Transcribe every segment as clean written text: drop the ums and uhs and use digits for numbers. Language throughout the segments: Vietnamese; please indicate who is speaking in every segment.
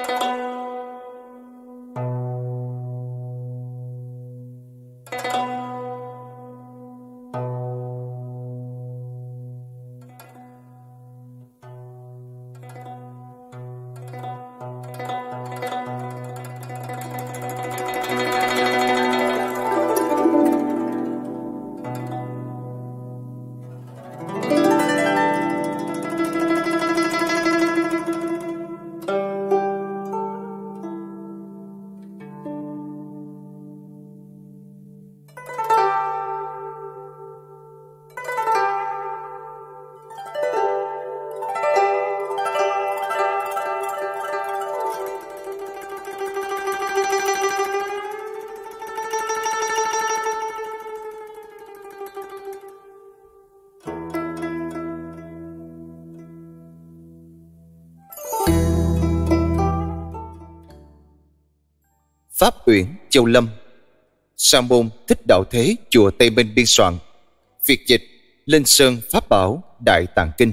Speaker 1: Pháp Uyển, Châu Lâm. Sa môn Thích Đạo Thế, chùa Tây Minh biên soạn. Việt dịch Linh Sơn Pháp Bảo Đại Tạng Kinh.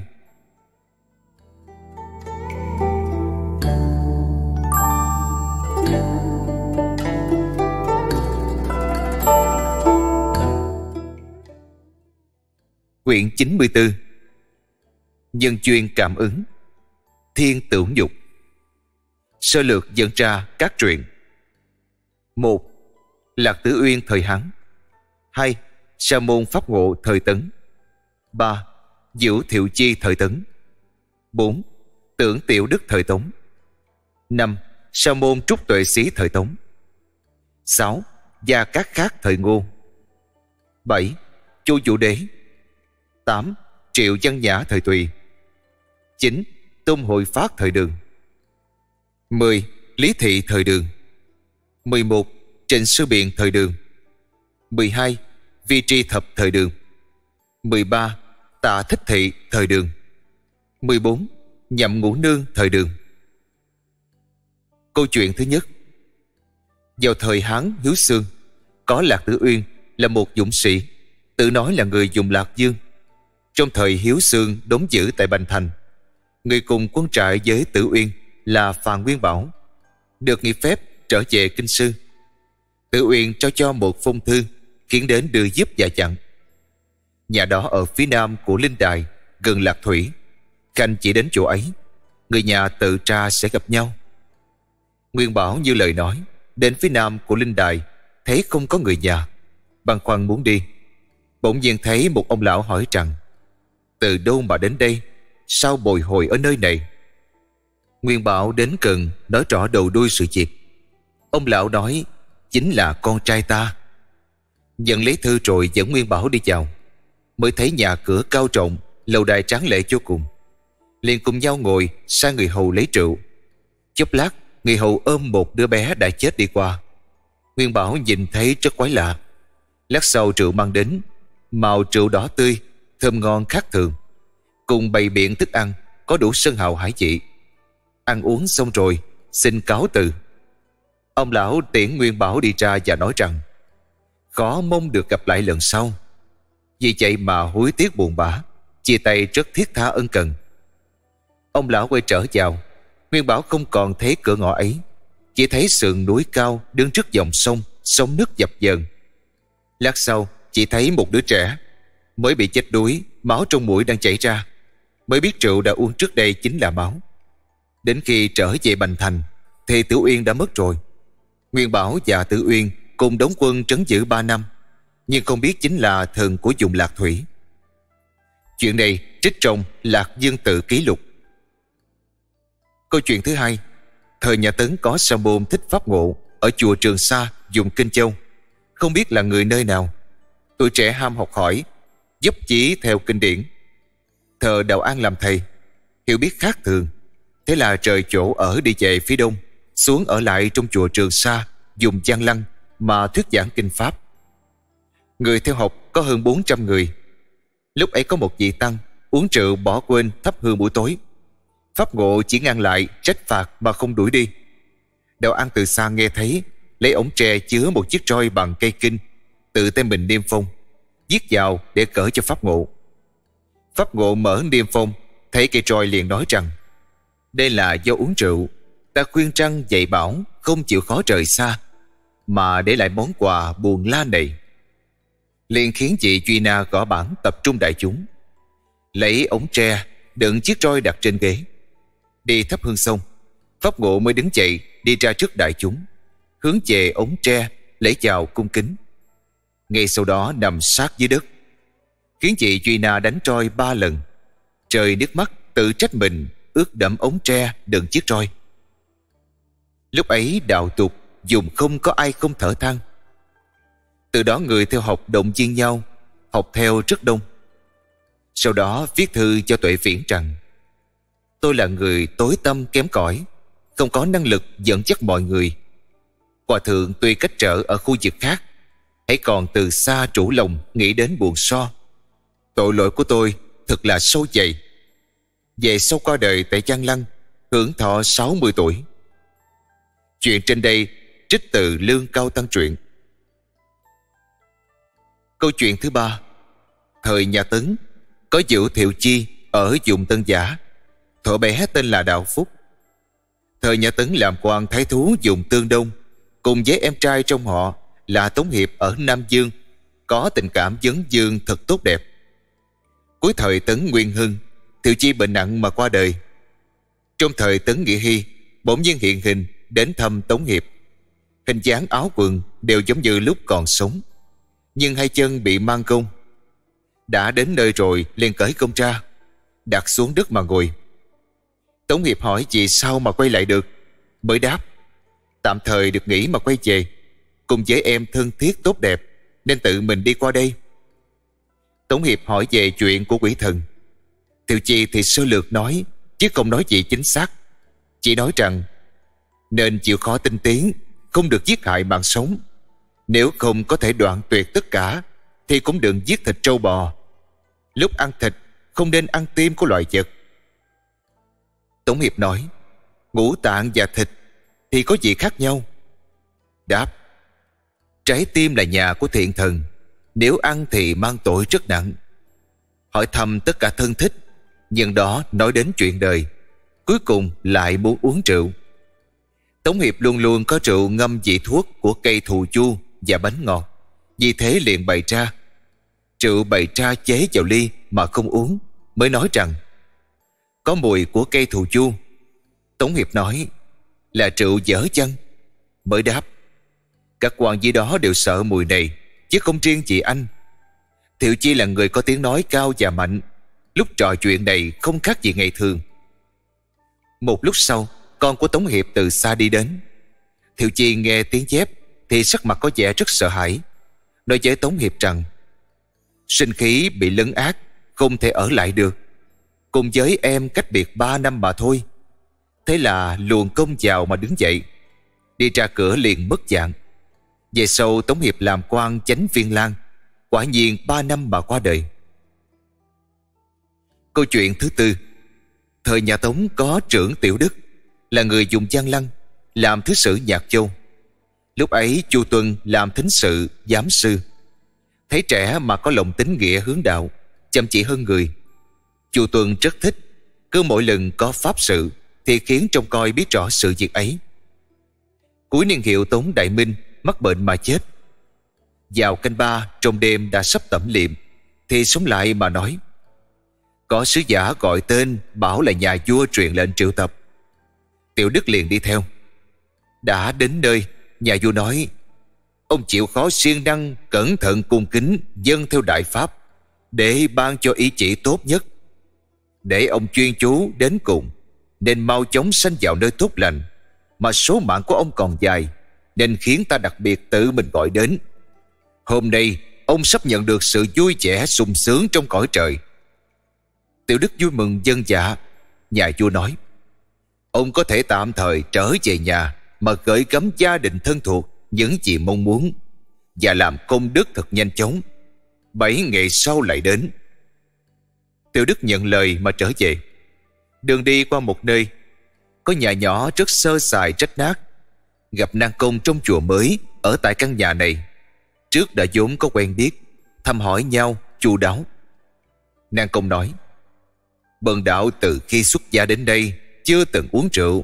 Speaker 1: Quyển 94. Nhân duyên cảm ứng. Thiên tưởng dục. Sơ lược dẫn ra các truyện. 1. Lạc Tử Uyên thời Hán. 2. Sa môn Pháp Ngộ thời Tấn. 3. Diệu Thiệu Chi thời Tấn. 4. Tưởng Tiểu Đức thời Tống. 5. Sa môn Trúc Tuệ Xí thời Tống. 6. Gia Cát Khác thời Ngô. 7. Chu Vũ Đế. 8. Triệu Văn Nhã thời Tùy. 9. Tôn Hội Phát thời Đường. 10. Lý Thị thời Đường. 11. Trịnh Sư Biện thời Đường. 12. Vi Tri Thập thời Đường. 13. Tạ Thích Thị thời Đường. 14. Nhậm Ngũ Nương thời Đường. Câu chuyện thứ nhất. Vào thời Hán Hiếu Xương, có Lạc Tử Uyên là một dũng sĩ, tự nói là người vùng Lạc Dương. Trong thời Hiếu Xương đóng giữ tại Bành Thành, người cùng quân trại với Tử Uyên là Phàn Nguyên Bảo, được nghỉ phép trở về kinh sư. Tử Uyên trao cho một phong thư khiến đến đưa giúp và chặn. Nhà đó ở phía nam của Linh Đài, gần Lạc Thủy. Khanh chỉ đến chỗ ấy, người nhà tự tra sẽ gặp nhau. Nguyên Bảo như lời nói, đến phía nam của Linh Đài thấy không có người nhà, băn khoăn muốn đi. Bỗng nhiên thấy một ông lão hỏi rằng: từ đâu mà đến đây, sao bồi hồi ở nơi này? Nguyên Bảo đến gần nói rõ đầu đuôi sự việc. Ông lão nói: chính là con trai ta. Nhận lấy thư rồi dẫn Nguyên Bảo đi vào. Mới thấy nhà cửa cao rộng, lầu đài tráng lệ vô cùng. Liền cùng nhau ngồi sang người hầu lấy rượu. Chốc lát, người hầu ôm một đứa bé đã chết đi qua. Nguyên Bảo nhìn thấy rất quái lạ. Lát sau rượu mang đến, màu rượu đỏ tươi, thơm ngon khác thường, cùng bày biện thức ăn có đủ sơn hào hải vị. Ăn uống xong rồi, xin cáo từ. Ông lão tiễn Nguyên Bảo đi ra và nói rằng: khó mong được gặp lại lần sau. Vì vậy mà hối tiếc buồn bã, chia tay rất thiết tha ân cần. Ông lão quay trở vào. Nguyên Bảo không còn thấy cửa ngõ ấy, chỉ thấy sườn núi cao đứng trước dòng sông, sóng nước dập dờn. Lát sau chỉ thấy một đứa trẻ mới bị chết đuối, máu trong mũi đang chảy ra. Mới biết rượu đã uống trước đây chính là máu. Đến khi trở về Bành Thành thì Tử Uyên đã mất rồi. Nguyên Bảo và Tử Uyên cùng đóng quân trấn giữ 3 năm, nhưng không biết chính là thần của vùng Lạc Thủy. Chuyện này trích trong Lạc Dương Tự Ký Lục. Câu chuyện thứ hai. Thời nhà Tấn có sa môn Thích Pháp Ngộ ở chùa Trường Sa, vùng Kinh Châu. Không biết là người nơi nào. Tuổi trẻ ham học hỏi, dốc chỉ theo kinh điển. Thờ Đạo An làm thầy, hiểu biết khác thường. Thế là rời chỗ ở đi về phía đông, xuống ở lại trong chùa Trường Sa, dùng Giang Lăng mà thuyết giảng kinh pháp. Người theo học có hơn 400 người. Lúc ấy có một vị tăng uống rượu bỏ quên thắp hương buổi tối. Pháp Ngộ chỉ ngăn lại trách phạt mà không đuổi đi. Đạo An từ xa nghe thấy, lấy ống tre chứa một chiếc roi bằng cây kinh, tự tay mình niêm phong, viết vào để cởi cho Pháp Ngộ. Pháp Ngộ mở niêm phong, thấy cây roi liền nói rằng: đây là do uống rượu, Ta khuyên răn dạy bảo không chịu khó rời xa, mà để lại món quà buồn la này. Liền khiến chị Duy Na gõ bảng tập trung đại chúng, lấy ống tre đựng chiếc roi đặt trên ghế. Đi thắp hương xong, Pháp Ngộ mới đứng dậy đi ra trước đại chúng, hướng về ống tre lễ chào cung kính. Ngay sau đó nằm sát dưới đất, khiến chị Duy Na đánh roi 3 lần, rơi nước mắt tự trách mình ướt đẫm ống tre đựng chiếc roi. Lúc ấy đạo tục dùng không có ai không thở than. Từ đó người theo học động viên nhau, học theo rất đông. Sau đó viết thư cho Tuệ Viễn rằng: tôi là người tối tăm kém cỏi, không có năng lực dẫn dắt mọi người. Hòa thượng tuy cách trở ở khu vực khác, hãy còn từ xa trũ lòng nghĩ đến buồn so. Tội lỗi của tôi thật là sâu dày. Về sau qua đời tại Giang Lăng, hưởng thọ 60 tuổi. Chuyện trên đây trích từ Lương Cao Tăng truyện. Câu chuyện thứ 3. Thời nhà Tấn, có Dữu Thiệu Chi ở vùng Tân Giả, thuở bé tên là Đạo Phúc. Thời nhà Tấn làm quan thái thú vùng Tương Đông, cùng với em trai trong họ là Tống Hiệp ở Nam Dương, có tình cảm vấn dương thật tốt đẹp. Cuối thời Tấn Nguyên Hưng, Thiệu Chi bệnh nặng mà qua đời. Trong thời Tấn Nghĩa Hy, bỗng nhiên hiện hình đến thăm Tống Hiệp. Hình dáng áo quần đều giống như lúc còn sống, nhưng hai chân bị mang công. Đã đến nơi rồi liền cởi công ra, đặt xuống đất mà ngồi. Tống Hiệp hỏi vì sao mà quay lại được, mới đáp: tạm thời được nghỉ mà quay về, cùng với em thân thiết tốt đẹp, nên tự mình đi qua đây. Tống Hiệp hỏi về chuyện của quỷ thần. Thiệu Chi thì sơ lược nói, chứ không nói gì chính xác. Chỉ nói rằng nên chịu khó tinh tiến, không được giết hại mạng sống. Nếu không có thể đoạn tuyệt tất cả, thì cũng đừng giết thịt trâu bò. Lúc ăn thịt không nên ăn tim của loài vật. Tống Hiệp nói: ngũ tạng và thịt thì có gì khác nhau? Đáp: trái tim là nhà của thiện thần, nếu ăn thì mang tội rất nặng. Hỏi thăm tất cả thân thích, nhưng đó nói đến chuyện đời, cuối cùng lại muốn uống rượu. Tống Hiệp luôn luôn có rượu ngâm vị thuốc của cây thù chu và bánh ngọt, vì thế liền bày ra. Rượu bày ra chế vào ly mà không uống, mới nói rằng có mùi của cây thù chu. Tống Hiệp nói: là rượu dở chăng? Mới đáp: các quan dưới đó đều sợ mùi này, chứ không riêng chị anh. Thiệu Chi là người có tiếng nói cao và mạnh, lúc trò chuyện này không khác gì ngày thường. Một lúc sau, con của Tống Hiệp từ xa đi đến. Thiệu Chi nghe tiếng chép thì sắc mặt có vẻ rất sợ hãi, nói với Tống Hiệp rằng sinh khí bị lấn át, không thể ở lại được. Cùng với em cách biệt 3 năm mà thôi. Thế là luồn công vào mà đứng dậy, đi ra cửa liền mất dạng. Về sau Tống Hiệp làm quan chánh Viên Lang, quả nhiên 3 năm mà qua đời. Câu chuyện thứ 4. Thời nhà Tống có trưởng Tiểu Đức, là người dùng Giang Lăng, làm thứ sử Nhạc Châu. Lúc ấy Chu Tuân làm thính sự giám sư. Thấy trẻ mà có lòng tín nghĩa hướng đạo, chăm chỉ hơn người. Chu Tuân rất thích, cứ mỗi lần có pháp sự thì khiến trông coi biết rõ sự việc ấy. Cuối niên hiệu Tống Đại Minh mắc bệnh mà chết. Vào canh 3 trong đêm đã sắp tẩm liệm, thì sống lại mà nói: có sứ giả gọi tên, bảo là nhà vua truyền lệnh triệu tập. Tiểu Đức liền đi theo. Đã đến nơi, nhà vua nói: ông chịu khó siêng năng, cẩn thận cung kính dâng theo đại pháp, để ban cho ý chỉ tốt nhất. Để ông chuyên chú đến cùng, nên mau chóng sanh vào nơi tốt lành. Mà số mạng của ông còn dài, nên khiến ta đặc biệt tự mình gọi đến. Hôm nay ông sắp nhận được sự vui vẻ sung sướng trong cõi trời. Tiểu Đức vui mừng vâng dạ. Nhà vua nói: ông có thể tạm thời trở về nhà, mà gửi gắm gia đình thân thuộc những gì mong muốn, và làm công đức thật nhanh chóng. 7 ngày sau lại đến. Tiểu Đức nhận lời mà trở về. Đường đi qua một nơi, có nhà nhỏ rất sơ sài rách nát. Gặp Nan Công trong chùa mới ở tại căn nhà này. Trước đã vốn có quen biết, thăm hỏi nhau chu đáo. Nan Công nói: bần đạo từ khi xuất gia đến đây chưa từng uống rượu,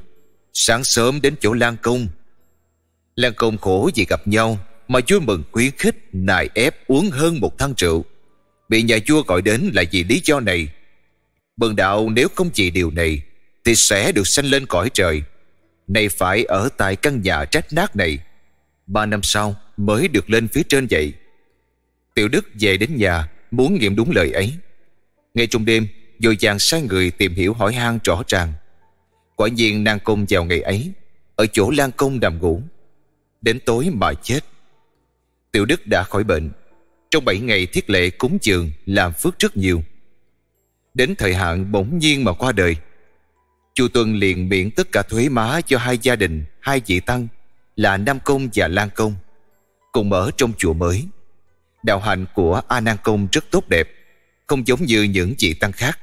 Speaker 1: Sáng sớm đến chỗ Lan Công. Lan Công khổ vì gặp nhau mà vui mừng khuyến khích nài ép uống hơn một thang rượu. Bị nhà vua gọi đến là vì lý do này. Bần đạo nếu không vì điều này thì sẽ được sanh lên cõi trời, nay phải ở tại căn nhà rách nát này. 3 năm sau mới được lên phía trên vậy. Tiểu Đức về đến nhà muốn nghiệm đúng lời ấy. Ngay trong đêm vội vàng sai người tìm hiểu hỏi han rõ ràng. Quả nhiên Nan Công vào ngày ấy ở chỗ Lan Công nằm ngủ, đến tối mà chết. Tiểu Đức đã khỏi bệnh. Trong 7 ngày thiết lệ cúng dường làm phước rất nhiều. Đến thời hạn bỗng nhiên mà qua đời. Chu Tuân liền miễn tất cả thuế má cho hai gia đình, hai vị tăng là Nam Công và Lan Công, cùng ở trong chùa mới. Đạo hạnh của A Nan Công rất tốt đẹp, không giống như những vị tăng khác.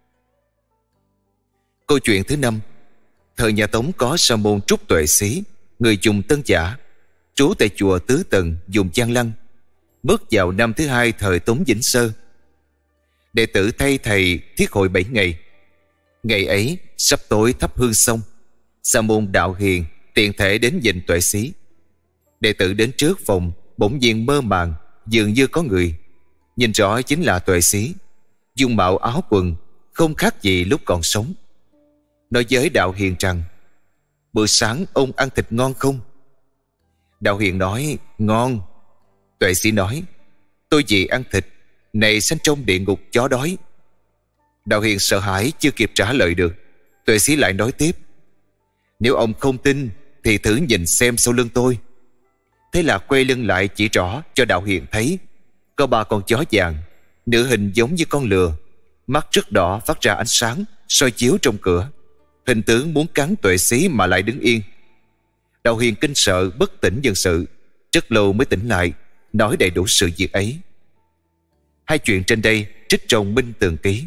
Speaker 1: Câu chuyện thứ 5. Thời nhà Tống có sa môn Trúc Tuệ Xí, người dùng Tân Giả, trú tại chùa Tứ Tần dùng Giang Lăng. Bước vào năm thứ 2 thời Tống Vĩnh Sơ. Đệ tử thay thầy thiết hội 7 ngày. Ngày ấy sắp tối thắp hương xong, sa môn Đạo Hiền tiện thể đến nhìn Tuệ Xí. Đệ tử đến trước phòng bỗng nhiên mơ màng, dường như có người. Nhìn rõ chính là Tuệ Xí, dung mạo áo quần không khác gì lúc còn sống. Nói với Đạo Hiền rằng: bữa sáng ông ăn thịt ngon không? Đạo Hiền nói: ngon. Tuệ Sĩ nói: tôi vì ăn thịt này sanh trong địa ngục chó đói. Đạo Hiền sợ hãi chưa kịp trả lời được, Tuệ Sĩ lại nói tiếp: nếu ông không tin thì thử nhìn xem sau lưng tôi. Thế là quay lưng lại chỉ rõ cho Đạo Hiền thấy có 3 con chó vàng, nửa hình giống như con lừa, mắt rất đỏ phát ra ánh sáng soi chiếu trong cửa. Hình tướng muốn cắn Tuệ Sĩ mà lại đứng yên. Đạo Hiền kinh sợ bất tỉnh nhân sự, rất lâu mới tỉnh lại, nói đầy đủ sự việc ấy. Hai chuyện trên đây trích trong Minh Tường Ký.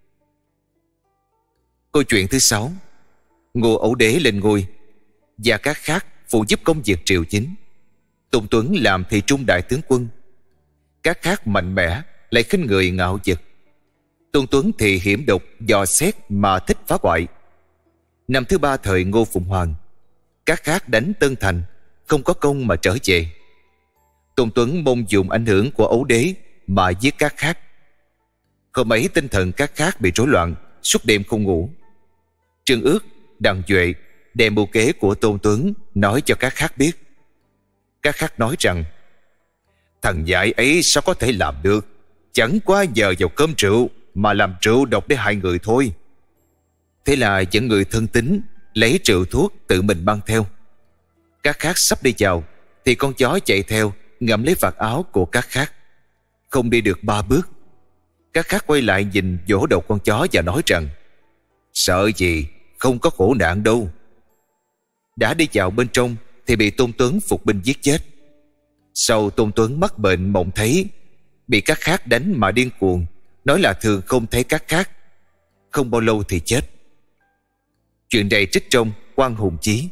Speaker 1: Câu chuyện thứ 6. Ngô Ẩu Đế lên ngôi, và các khác phụ giúp công việc triều chính. Tôn Tuấn làm thị trung đại tướng quân. Các khác mạnh mẽ lại khinh người ngạo vật. Tôn Tuấn thì hiểm độc dò xét mà thích phá hoại. Năm thứ 3 thời Ngô Phụng Hoàng, các khác đánh Tân Thành, không có công mà trở về. Tôn Tuấn mong dùng ảnh hưởng của Ấu Đế mà giết các khác. Hôm ấy tinh thần các khác bị rối loạn, suốt đêm không ngủ. Trương Ước, Đặng Duệ đem mưu kế của Tôn Tuấn nói cho các khác biết. Các khác nói rằng: thằng dại ấy sao có thể làm được, chẳng qua nhờ vào cơm rượu mà làm rượu độc để hại người thôi. Thế là dẫn người thân tín lấy rượu thuốc tự mình mang theo. Các khác sắp đi vào thì con chó chạy theo ngậm lấy vạt áo của các khác. Không đi được 3 bước, các khác quay lại nhìn vỗ đầu con chó và nói rằng: sợ gì, không có khổ nạn đâu. Đã đi vào bên trong thì bị Tôn Tuấn phục binh giết chết. Sau Tôn Tuấn mắc bệnh mộng thấy, bị các khác đánh mà điên cuồng, nói là thường không thấy các khác. Không bao lâu thì chết. Chuyện này trích trong Quan Hùng Chí.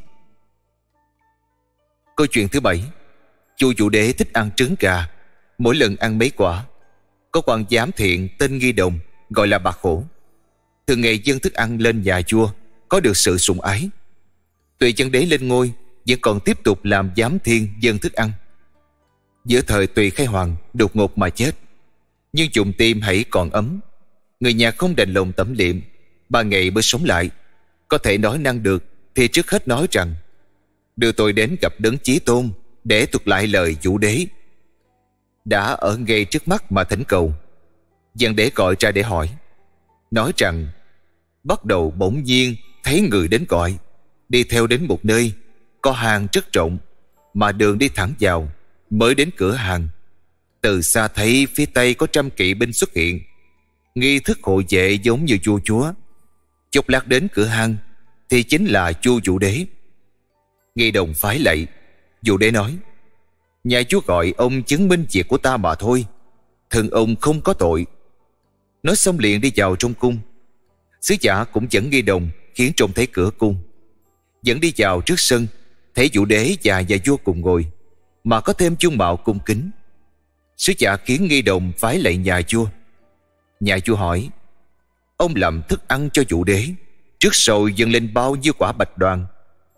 Speaker 1: Câu chuyện thứ 7. Chu Vũ Đế thích ăn trứng gà, mỗi lần ăn mấy quả. Có quan giám thiện tên Nghi Đồng, gọi là Bà Khổ, thường ngày dâng thức ăn lên nhà vua, có được sự sủng ái. Tùy Chân Đế lên ngôi vẫn còn tiếp tục làm giám thiên dâng thức ăn. Giữa thời Tùy Khai Hoàng đột ngột mà chết, nhưng chụng tim hãy còn ấm. Người nhà không đành lòng tẩm liệm, 3 ngày mới sống lại. Có thể nói năng được thì trước hết nói rằng: đưa tôi đến gặp Đấng Chí Tôn để thuật lại lời Vũ Đế. Đã ở ngay trước mắt mà thỉnh cầu. Văn Đế gọi ra để hỏi, nói rằng: bắt đầu bỗng nhiên thấy người đến gọi, đi theo đến một nơi có hàng rất rộng, mà đường đi thẳng vào. Mới đến cửa hàng, từ xa thấy phía tây có 100 kỵ binh xuất hiện, nghi thức hộ vệ giống như vua chúa. Chốc lát đến cửa hang thì chính là Chu Vũ Đế. Nghi Đồng phái lạy. Vũ Đế nói: nhà chúa gọi ông chứng minh việc của ta mà thôi, thân ông không có tội. Nói xong liền đi vào trong cung. Sứ giả cũng dẫn Nghi Đồng, khiến trông thấy cửa cung. Dẫn đi vào trước sân, thấy Vũ Đế và nhà vua cùng ngồi, mà có thêm dung mạo cung kính. Sứ giả khiến Nghi Đồng phái lạy nhà vua. Nhà vua hỏi: ông làm thức ăn cho Vũ Đế, trước sau dâng lên bao nhiêu quả bạch đoàn,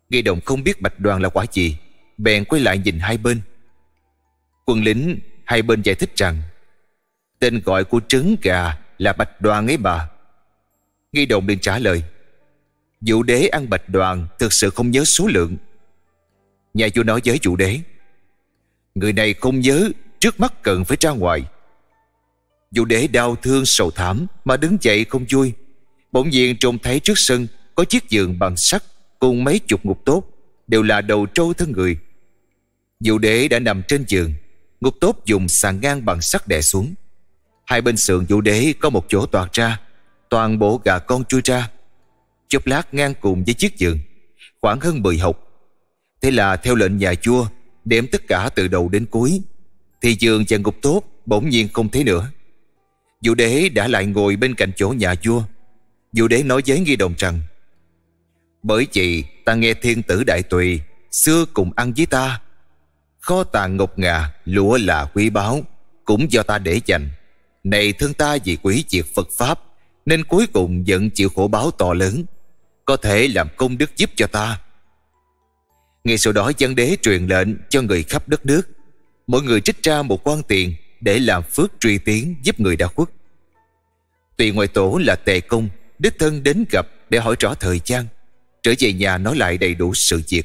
Speaker 1: Nghi Đồng không biết bạch đoàn là quả gì, bèn quay lại nhìn hai bên. Quân lính hai bên giải thích rằng tên gọi của trứng gà là bạch đoàn ấy bà. Nghi Đồng liền trả lời: Vũ đế ăn bạch đoàn thực sự không nhớ số lượng. Nhà vua nói với Vũ đế: Người này không nhớ, trước mắt cần phải ra ngoài. Vũ đế đau thương sầu thảm mà đứng dậy không vui. Bỗng nhiên trông thấy trước sân có chiếc giường bằng sắt cùng mấy chục ngục tốt, đều là đầu trâu thân người. Vũ đế đã nằm trên giường, ngục tốt dùng sàn ngang bằng sắt đè xuống. Hai bên sườn Vũ đế có một chỗ toạc ra, toàn bộ gà con chui ra. Chốc lát ngang cùng với chiếc giường, khoảng hơn 10 hộc. Thế là theo lệnh nhà vua đếm tất cả từ đầu đến cuối, thì giường và ngục tốt bỗng nhiên không thấy nữa. Vũ đế đã lại ngồi bên cạnh chỗ nhà vua. Vũ đế nói với Nghi Đồng rằng: Bởi vì ta nghe thiên tử Đại Tùy xưa cùng ăn với ta, kho tàng ngọc ngà lụa là quý báu, cũng do ta để dành. Này thương ta vì quý việc Phật pháp, nên cuối cùng vẫn chịu khổ báo to lớn, có thể làm công đức giúp cho ta. Ngay sau đó văn đế truyền lệnh cho người khắp đất nước, mỗi người trích ra một quan tiền để làm phước truy tiến giúp người đã khuất. Tùy ngoại tổ là Tề Công đích thân đến gặp để hỏi rõ thời gian, trở về nhà nói lại đầy đủ sự việc.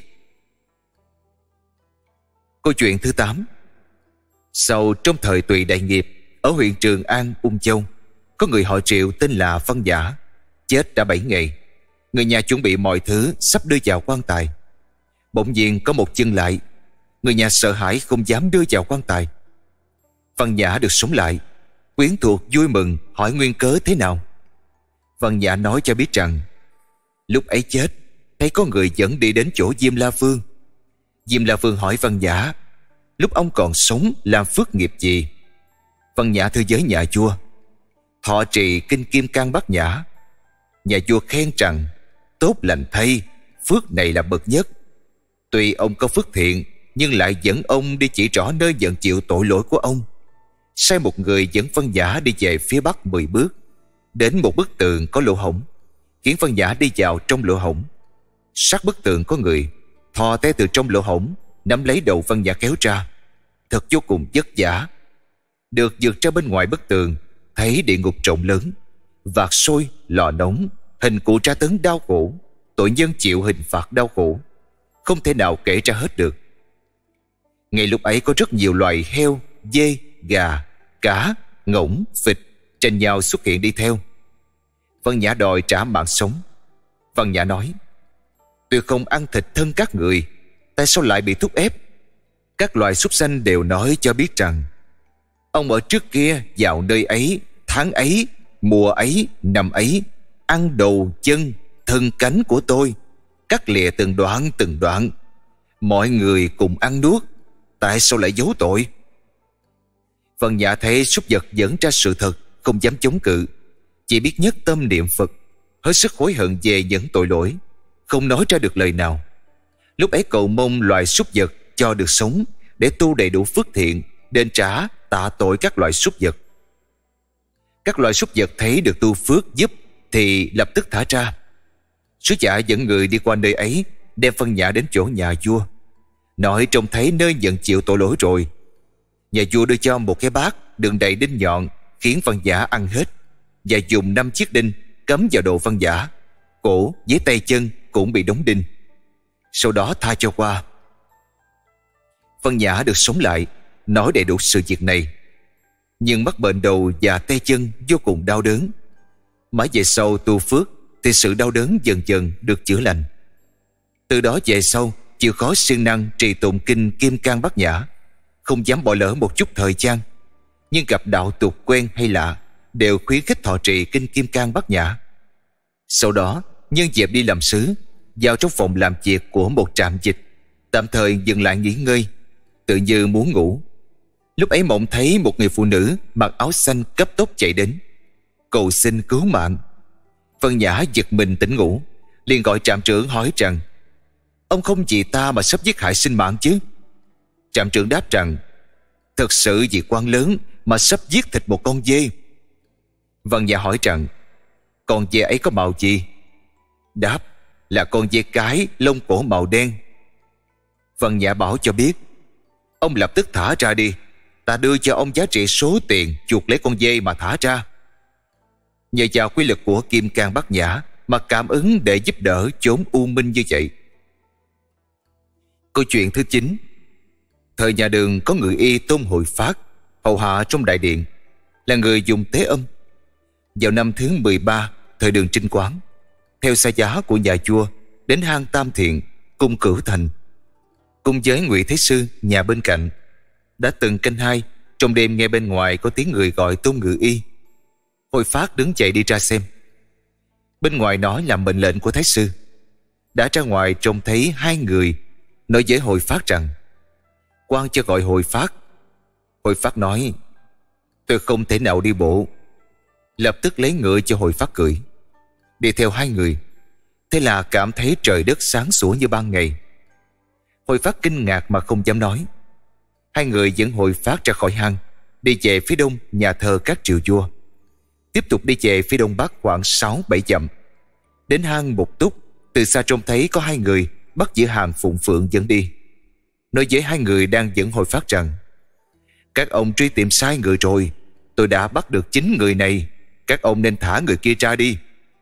Speaker 1: Câu chuyện thứ 8. Sau trong thời Tùy Đại Nghiệp, ở huyện Trường An, Ung Châu, có người họ Triệu tên là Văn Giả, chết đã 7 ngày. Người nhà chuẩn bị mọi thứ sắp đưa vào quan tài. Bỗng nhiên có một chân lại. Người nhà sợ hãi không dám đưa vào quan tài. Văn Giả được sống lại. Quyến thuộc vui mừng hỏi nguyên cớ thế nào. Văn Giả nói cho biết rằng lúc ấy chết, thấy có người dẫn đi đến chỗ Diêm La Vương. Diêm La Vương hỏi Văn Giả lúc ông còn sống làm phước nghiệp gì. Văn Giả thưa với nhà vua: Thọ trì kinh Kim Cang Bát Nhã. Nhà vua khen rằng tốt lành thay, phước này là bậc nhất. Tuy ông có phước thiện, nhưng lại dẫn ông đi chỉ rõ nơi nhận chịu tội lỗi của ông. Sai một người dẫn Văn Giả đi về phía bắc 10 bước, đến một bức tường có lỗ hổng, khiến Văn Giả đi vào trong lỗ hổng. Sát bức tường có người, thò tay từ trong lỗ hổng nắm lấy đầu Văn Giả kéo ra. Thật vô cùng vất vả. Được vượt ra bên ngoài bức tường, thấy địa ngục rộng lớn, vạc sôi, lò nóng, hình cụ tra tấn đau khổ, tội nhân chịu hình phạt đau khổ, không thể nào kể ra hết được. Ngay lúc ấy có rất nhiều loài heo, dê, gà, cá, ngỗng, vịt tranh nhau xuất hiện đi theo. Văn Nhã đòi trả mạng sống. Văn Nhã nói: Tôi không ăn thịt thân các người, tại sao lại bị thúc ép? Các loài súc sanh đều nói cho biết rằng ông ở trước kia vào nơi ấy, tháng ấy, mùa ấy, năm ấy, ăn đầu, chân, thân cánh của tôi, cắt lìa từng đoạn. Mọi người cùng ăn nuốt, tại sao lại giấu tội? Văn Nhã thấy súc vật dẫn ra sự thật, không dám chống cự, chỉ biết nhất tâm niệm Phật, hết sức hối hận về những tội lỗi, không nói ra được lời nào. Lúc ấy cầu mong loài súc vật cho được sống để tu đầy đủ phước thiện, đền trả tạ tội các loài súc vật. Các loài súc vật thấy được tu phước giúp thì lập tức thả ra. Sứ giả dẫn người đi qua nơi ấy, đem Văn Nhã đến chỗ nhà vua, nói trông thấy nơi nhận chịu tội lỗi rồi. Nhà vua đưa cho một cái bát đựng đầy đinh nhọn, khiến Văn Giả ăn hết, và dùng 5 chiếc đinh cắm vào đầu Văn Giả, cổ với tay chân cũng bị đóng đinh. Sau đó tha cho qua. Văn Nhã được sống lại, nói đầy đủ sự việc này, nhưng mắc bệnh đầu và tay chân vô cùng đau đớn. Mãi về sau tu phước thì sự đau đớn dần dần được chữa lành. Từ đó về sau chịu khó siêng năng trì tụng kinh Kim Cang Bát Nhã, không dám bỏ lỡ một chút thời gian. Nhưng gặp đạo tục quen hay lạ đều khuyến khích thọ trì kinh Kim Cang Bát Nhã. Sau đó nhân dịp đi làm sứ, vào trong phòng làm việc của một trạm dịch, tạm thời dừng lại nghỉ ngơi, tự như muốn ngủ. Lúc ấy mộng thấy một người phụ nữ mặc áo xanh cấp tốc chạy đến, cầu xin cứu mạng. Văn Nhã giật mình tỉnh ngủ, liền gọi trạm trưởng hỏi rằng: Ông không vì ta mà sắp giết hại sinh mạng chứ? Trạm trưởng đáp rằng: Thật sự vì quan lớn mà sắp giết thịt một con dê. Văn Nhã hỏi rằng: Con dê ấy có màu gì? Đáp: là con dê cái lông cổ màu đen. Văn Nhã Bảo cho biết: Ông lập tức thả ra đi, ta đưa cho ông giá trị số tiền chuộc lấy con dê mà thả ra. Nhờ vào quy lực của Kim Cang Bát Nhã mà cảm ứng để giúp đỡ chốn u minh như vậy. Câu chuyện thứ 9. Thời nhà Đường có người y Tôn Hội Phát hầu hạ trong đại điện, là người dùng tế âm. Vào năm thứ 13 thời Đường Trinh Quán, theo xa giá của nhà vua đến hang Tam Thiện, cung Cửu Thành, cùng với Ngụy Thế Sư nhà bên cạnh, đã từng canh hai, trong đêm nghe bên ngoài có tiếng người gọi Tôn Ngự Y. Hồi Phát đứng dậy đi ra xem. Bên ngoài nói là mệnh lệnh của Thái Sư. Đã ra ngoài trông thấy hai người, nói với Hồi Phát rằng: Quan cho gọi Hồi Phát. Hồi Phát nói: Tôi không thể nào đi bộ. Lập tức lấy ngựa cho Hồi Phát cưỡi, đi theo hai người. Thế là cảm thấy trời đất sáng sủa như ban ngày. Hồi Phát kinh ngạc mà không dám nói. Hai người dẫn Hồi Phát ra khỏi hang, đi về phía đông nhà thờ các triều vua. Tiếp tục đi về phía đông bắc khoảng 6-7 dặm. Đến hang Mục Túc, từ xa trông thấy có hai người bắt giữ hàng Phụng Phượng dẫn đi. Nói với hai người đang dẫn Hồi Phát rằng: Các ông truy tìm sai người rồi, tôi đã bắt được 9 người này, các ông nên thả người kia ra đi.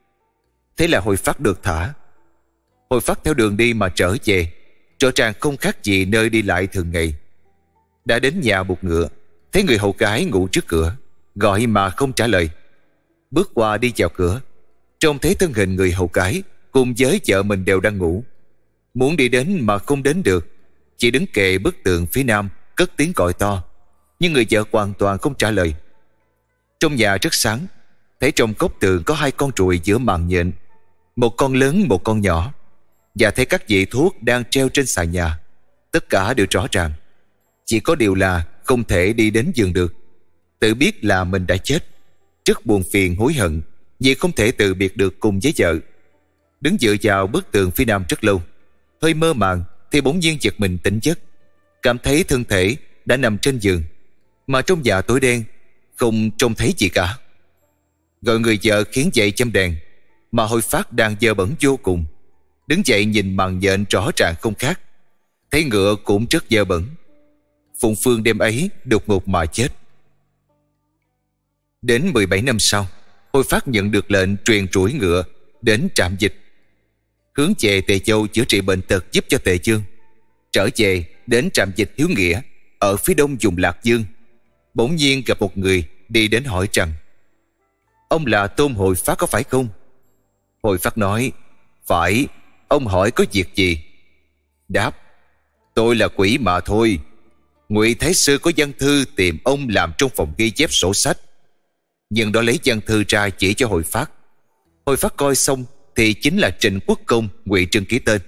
Speaker 1: Thế là Hồi Phát được thả. Hồi Phát theo đường đi mà trở về, rõ ràng không khác gì nơi đi lại thường ngày. Đã đến nhà buộc ngựa, thấy người hầu gái ngủ trước cửa, gọi mà không trả lời. Bước qua đi vào cửa, trông thấy thân hình người hầu gái cùng với vợ mình đều đang ngủ. Muốn đi đến mà không đến được, chỉ đứng kề bức tường phía nam, cất tiếng gọi to, nhưng người vợ hoàn toàn không trả lời. Trong nhà rất sáng, thấy trong góc tường có hai con ruồi giữa màn nhện, một con lớn một con nhỏ, và thấy các vị thuốc đang treo trên xà nhà. Tất cả đều rõ ràng, chỉ có điều là không thể đi đến giường được. Tự biết là mình đã chết, rất buồn phiền hối hận vì không thể từ biệt được cùng với vợ. Đứng dựa vào bức tường phía nam rất lâu, hơi mơ màng thì bỗng nhiên giật mình tỉnh giấc, cảm thấy thân thể đã nằm trên giường, mà trong nhà tối đen, không trông thấy gì cả. Gọi người vợ khiến dậy châm đèn, mà Hồi Phát đang dơ bẩn vô cùng. Đứng dậy nhìn màn nhện rõ ràng không khác, thấy ngựa cũng rất dơ bẩn. Phụng Phương đêm ấy đột ngột mà chết. Đến 17 năm sau, Hồi Phát nhận được lệnh truyền trũi ngựa đến trạm dịch, hướng về Tề Châu chữa trị bệnh tật giúp cho Tề Dương. Trở về đến trạm dịch Hiếu Nghĩa ở phía đông vùng Lạc Dương, bỗng nhiên gặp một người đi đến hỏi rằng: Ông là Tôn Hồi Phát có phải không? Hồi Phát nói: Phải. Ông hỏi có việc gì? Đáp: Tôi là quỷ mà thôi. Ngụy Thái Sư có văn thư tìm ông làm trong phòng ghi chép sổ sách, nhưng đó lấy văn thư ra chỉ cho Hồi Phát. Hồi Phát coi xong thì chính là Trịnh Quốc Công Ngụy Trưng ký tên.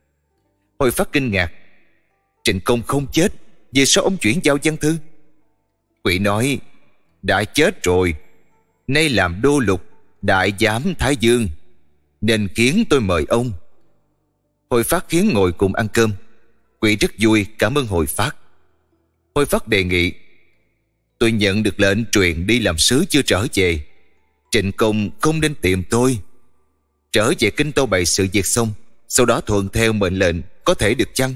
Speaker 1: Hồi Phát kinh ngạc: Trịnh Công không chết, vì sao ông chuyển giao văn thư? Quỷ nói: Đã chết rồi, nay làm đô lục đại giám Thái Dương, nên khiến tôi mời ông. Hồi Phát khiến ngồi cùng ăn cơm. Quỷ rất vui cảm ơn Hồi Phát. Hồi Phát đề nghị: Tôi nhận được lệnh truyền đi làm sứ chưa trở về, Trịnh Công không nên tìm tôi. Trở về Kinh Tâu bày sự việc xong, sau đó thuận theo mệnh lệnh có thể được chăng?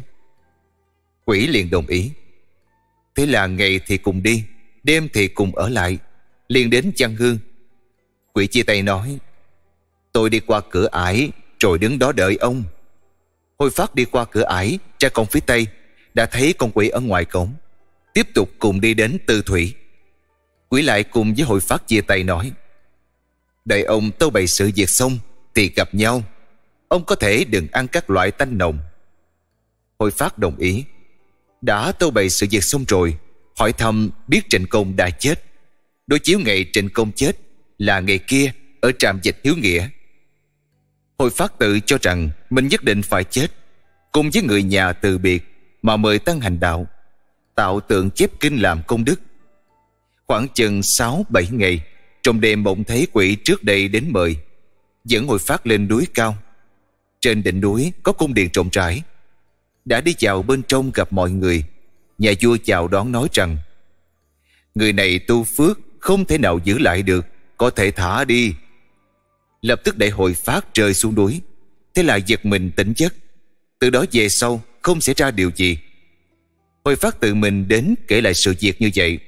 Speaker 1: Quỷ liền đồng ý. Thế là ngày thì cùng đi, đêm thì cùng ở lại, liền đến Giang Hương. Quỷ chia tay nói: Tôi đi qua cửa ải rồi đứng đó đợi ông. Hồi Phát đi qua cửa ải ra cổng phía tây, đã thấy con quỷ ở ngoài cổng, tiếp tục cùng đi đến Tư Thủy. Quỷ lại cùng với Hồi Phát chia tay nói: Đợi ông tâu bày sự việc xong thì gặp nhau, ông có thể đừng ăn các loại tanh nồng. Hồi Phát đồng ý. Đã tâu bày sự việc xong rồi, hỏi thăm biết Trịnh Công đã chết. Đối chiếu ngày Trịnh Công chết là ngày kia ở trạm dịch Hiếu Nghĩa. Hồi Phát tự cho rằng mình nhất định phải chết, cùng với người nhà từ biệt mà mời tăng hành đạo, tạo tượng chép kinh làm công đức. Khoảng chừng 6-7 ngày, trong đêm bỗng thấy quỷ trước đây đến mời, dẫn Hồi Phát lên núi cao. Trên đỉnh núi có cung điện rộng rãi. Đã đi vào bên trong gặp mọi người, nhà vua chào đón nói rằng: Người này tu phước không thể nào giữ lại được, có thể thả đi. Lập tức để Hồi Phát rơi xuống núi, Thế là giật mình tỉnh giấc. Từ đó về sau không xảy ra điều gì. Hồi Phát tự mình đến kể lại sự việc như vậy.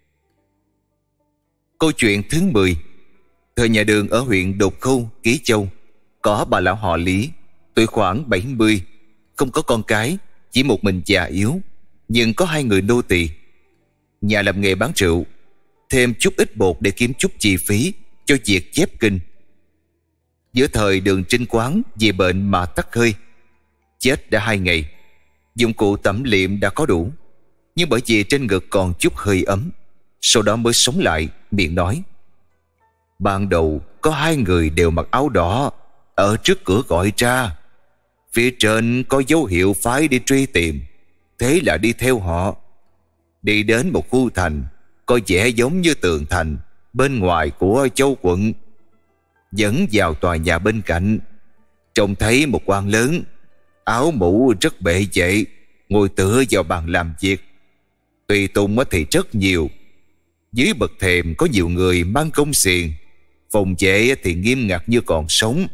Speaker 1: Câu chuyện thứ 10. Thời nhà Đường ở huyện Đột Khâu, Ký Châu, có bà lão họ Lý, tuổi khoảng 70, không có con cái, chỉ một mình già yếu, nhưng có 2 người nô tỳ. Nhà làm nghề bán rượu, thêm chút ít bột để kiếm chút chi phí cho việc chép kinh. Giữa thời Đường Trinh Quán vì bệnh mà tắt hơi, chết đã 2 ngày. Dụng cụ tẩm liệm đã có đủ, nhưng bởi vì trên ngực còn chút hơi ấm, sau đó mới sống lại, miệng nói: ban đầu có 2 người đều mặc áo đỏ ở trước cửa gọi ra. Phía trên có dấu hiệu phái đi truy tìm, thế là đi theo họ. Đi đến một khu thành có vẻ giống như tường thành bên ngoài của châu quận. Dẫn vào tòa nhà bên cạnh, trông thấy một quan lớn, áo mũ rất bệ vệ, ngồi tựa vào bàn làm việc. Tùy tùng thì rất nhiều. Dưới bậc thềm có nhiều người mang công xiềng, phòng vệ thì nghiêm ngặt như còn sống.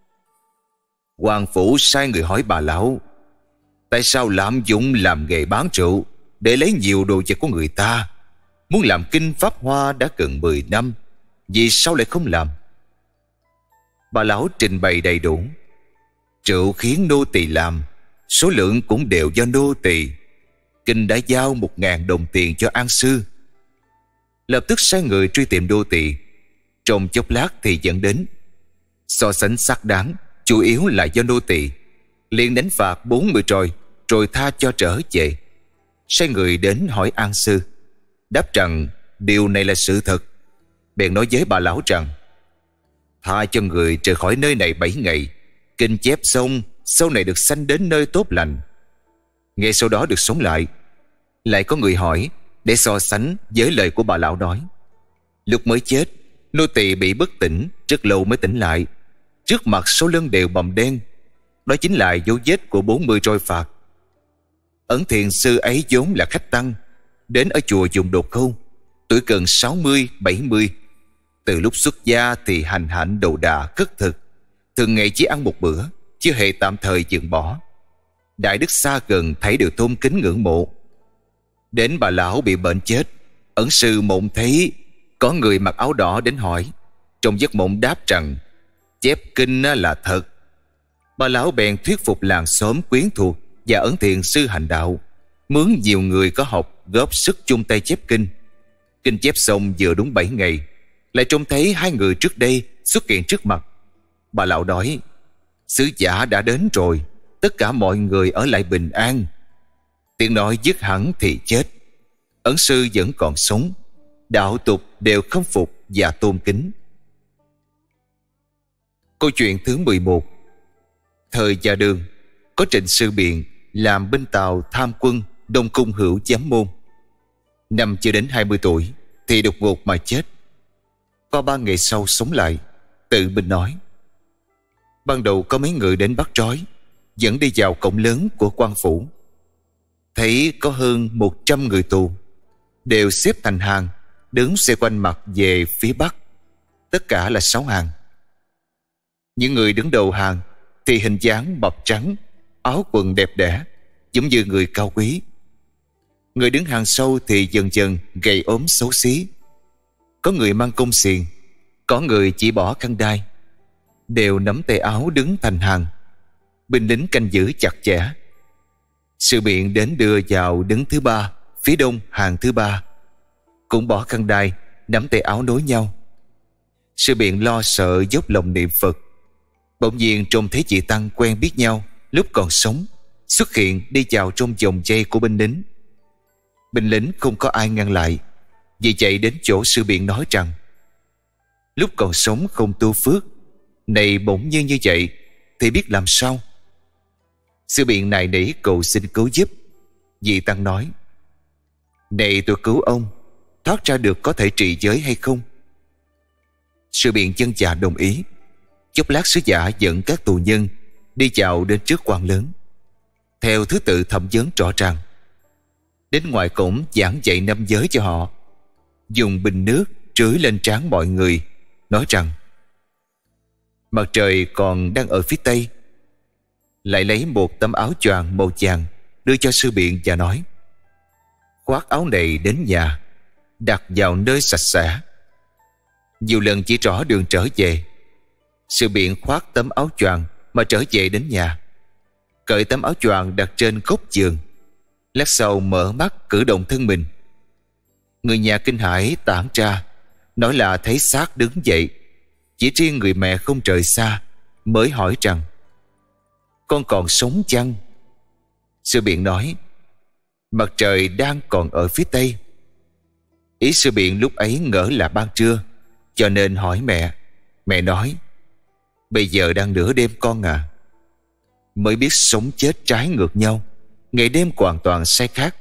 Speaker 1: Hoàng phủ sai người hỏi bà lão: tại sao lạm dụng làm nghề bán rượu để lấy nhiều đồ vật của người ta? Muốn làm kinh pháp hoa đã gần 10 năm, vì sao lại không làm? Bà lão trình bày đầy đủ. Rượu khiến nô tỳ làm, số lượng cũng đều do nô tỳ. Kinh đã giao 1.000 đồng tiền cho An sư. Lập tức sai người truy tìm nô tỳ. Trong chốc lát thì dẫn đến. So sánh xác đáng, chủ yếu là do nô tỳ. Liền đánh phạt 40 rồi tha cho trở về. Sai người đến hỏi An sư, đáp rằng điều này là sự thật. Bèn nói với bà lão rằng: tha cho người rời khỏi nơi này 7 ngày, kinh chép xong, sau này được sanh đến nơi tốt lành. Ngay sau đó được sống lại. Lại có người hỏi để so sánh với lời của bà lão nói. Lúc mới chết, nô tỳ bị bất tỉnh, rất lâu mới tỉnh lại. Trước mặt số lưng đều bầm đen, đó chính là dấu vết của 40 roi phạt. Ẩn thiền sư ấy vốn là khách tăng, đến ở chùa dùng Đột Khâu, tuổi gần 60-70. Từ lúc xuất gia thì hành hạnh đầu đà khất thực, thường ngày chỉ ăn một bữa, chưa hề tạm thời dừng bỏ. Đại đức xa gần thấy đều tôn kính ngưỡng mộ. Đến bà lão bị bệnh chết, ẩn sư mộng thấy có người mặc áo đỏ đến hỏi. Trong giấc mộng đáp rằng chép kinh là thật. Bà lão bèn thuyết phục làng xóm quyến thuộc và ẩn thiền sư hành đạo, mướn nhiều người có học góp sức chung tay chép kinh. Kinh chép xong vừa đúng 7 ngày, lại trông thấy 2 người trước đây xuất hiện trước mặt. Bà lão nói: sứ giả đã đến rồi, tất cả mọi người ở lại bình an. Tiếng nói dứt hẳn thì chết. Ẩn sư vẫn còn sống, đạo tục đều khâm phục và tôn kính. Câu chuyện thứ 11. Thời nhà Đường, có Trịnh Sư Biện làm binh tàu tham quân Đông Cung Hữu Giám Môn. Năm chưa đến 20 tuổi thì đột ngột mà chết. Qua 3 ngày sau sống lại, tự mình nói: ban đầu có mấy người đến bắt trói, dẫn đi vào cổng lớn của quan phủ. Thấy có hơn 100 người tù, đều xếp thành hàng, đứng xoay quanh mặt về phía bắc. Tất cả là 6 hàng. Những người đứng đầu hàng thì hình dáng mập trắng, áo quần đẹp đẽ, giống như người cao quý. Người đứng hàng sau thì dần dần gầy ốm xấu xí. Có người mang cung xiềng, có người chỉ bỏ khăn đai, đều nắm tay áo đứng thành hàng. Binh lính canh giữ chặt chẽ. Sư Biện đến đưa vào đứng thứ 3, phía đông hàng thứ 3, cũng bỏ khăn đai, nắm tay áo nối nhau. Sư Biện lo sợ dốc lòng niệm Phật. Bỗng nhiên trông thấy chị tăng quen biết nhau lúc còn sống xuất hiện đi vào trong vòng dây của binh lính. Binh lính không có ai ngăn lại, vì chạy đến chỗ Sư Biện nói rằng: lúc còn sống không tu phước, này bỗng nhiên như vậy thì biết làm sao? Sư Biện nài nỉ cầu xin cứu giúp. Vị tăng nói: này tôi cứu ông, thoát ra được có thể trị giới hay không? Sư Biện chân dạ đồng ý. Chốc lát sứ giả dẫn các tù nhân đi chào đến trước quan lớn, theo thứ tự thẩm vấn rõ ràng. Đến ngoài cổng giảng dạy 5 giới cho họ, dùng bình nước rưới lên trán mọi người, nói rằng: mặt trời còn đang ở phía tây, lại lấy một tấm áo choàng màu vàng đưa cho sư biện và nói: khoác áo này đến nhà, đặt vào nơi sạch sẽ. Nhiều lần chỉ rõ đường trở về. Sư biện khoác tấm áo choàng mà trở về đến nhà, cởi tấm áo choàng đặt trên góc giường. Lát sau mở mắt cử động thân mình. Người nhà kinh hãi tản ra, nói là thấy xác đứng dậy. Chỉ riêng người mẹ không trời xa mới hỏi rằng: con còn sống chăng? Sư biện nói: mặt trời đang còn ở phía tây. Ý sư biện lúc ấy ngỡ là ban trưa, cho nên hỏi mẹ. Mẹ nói: bây giờ đang nửa đêm con à. Mới biết sống chết trái ngược nhau, ngày đêm hoàn toàn sai khác.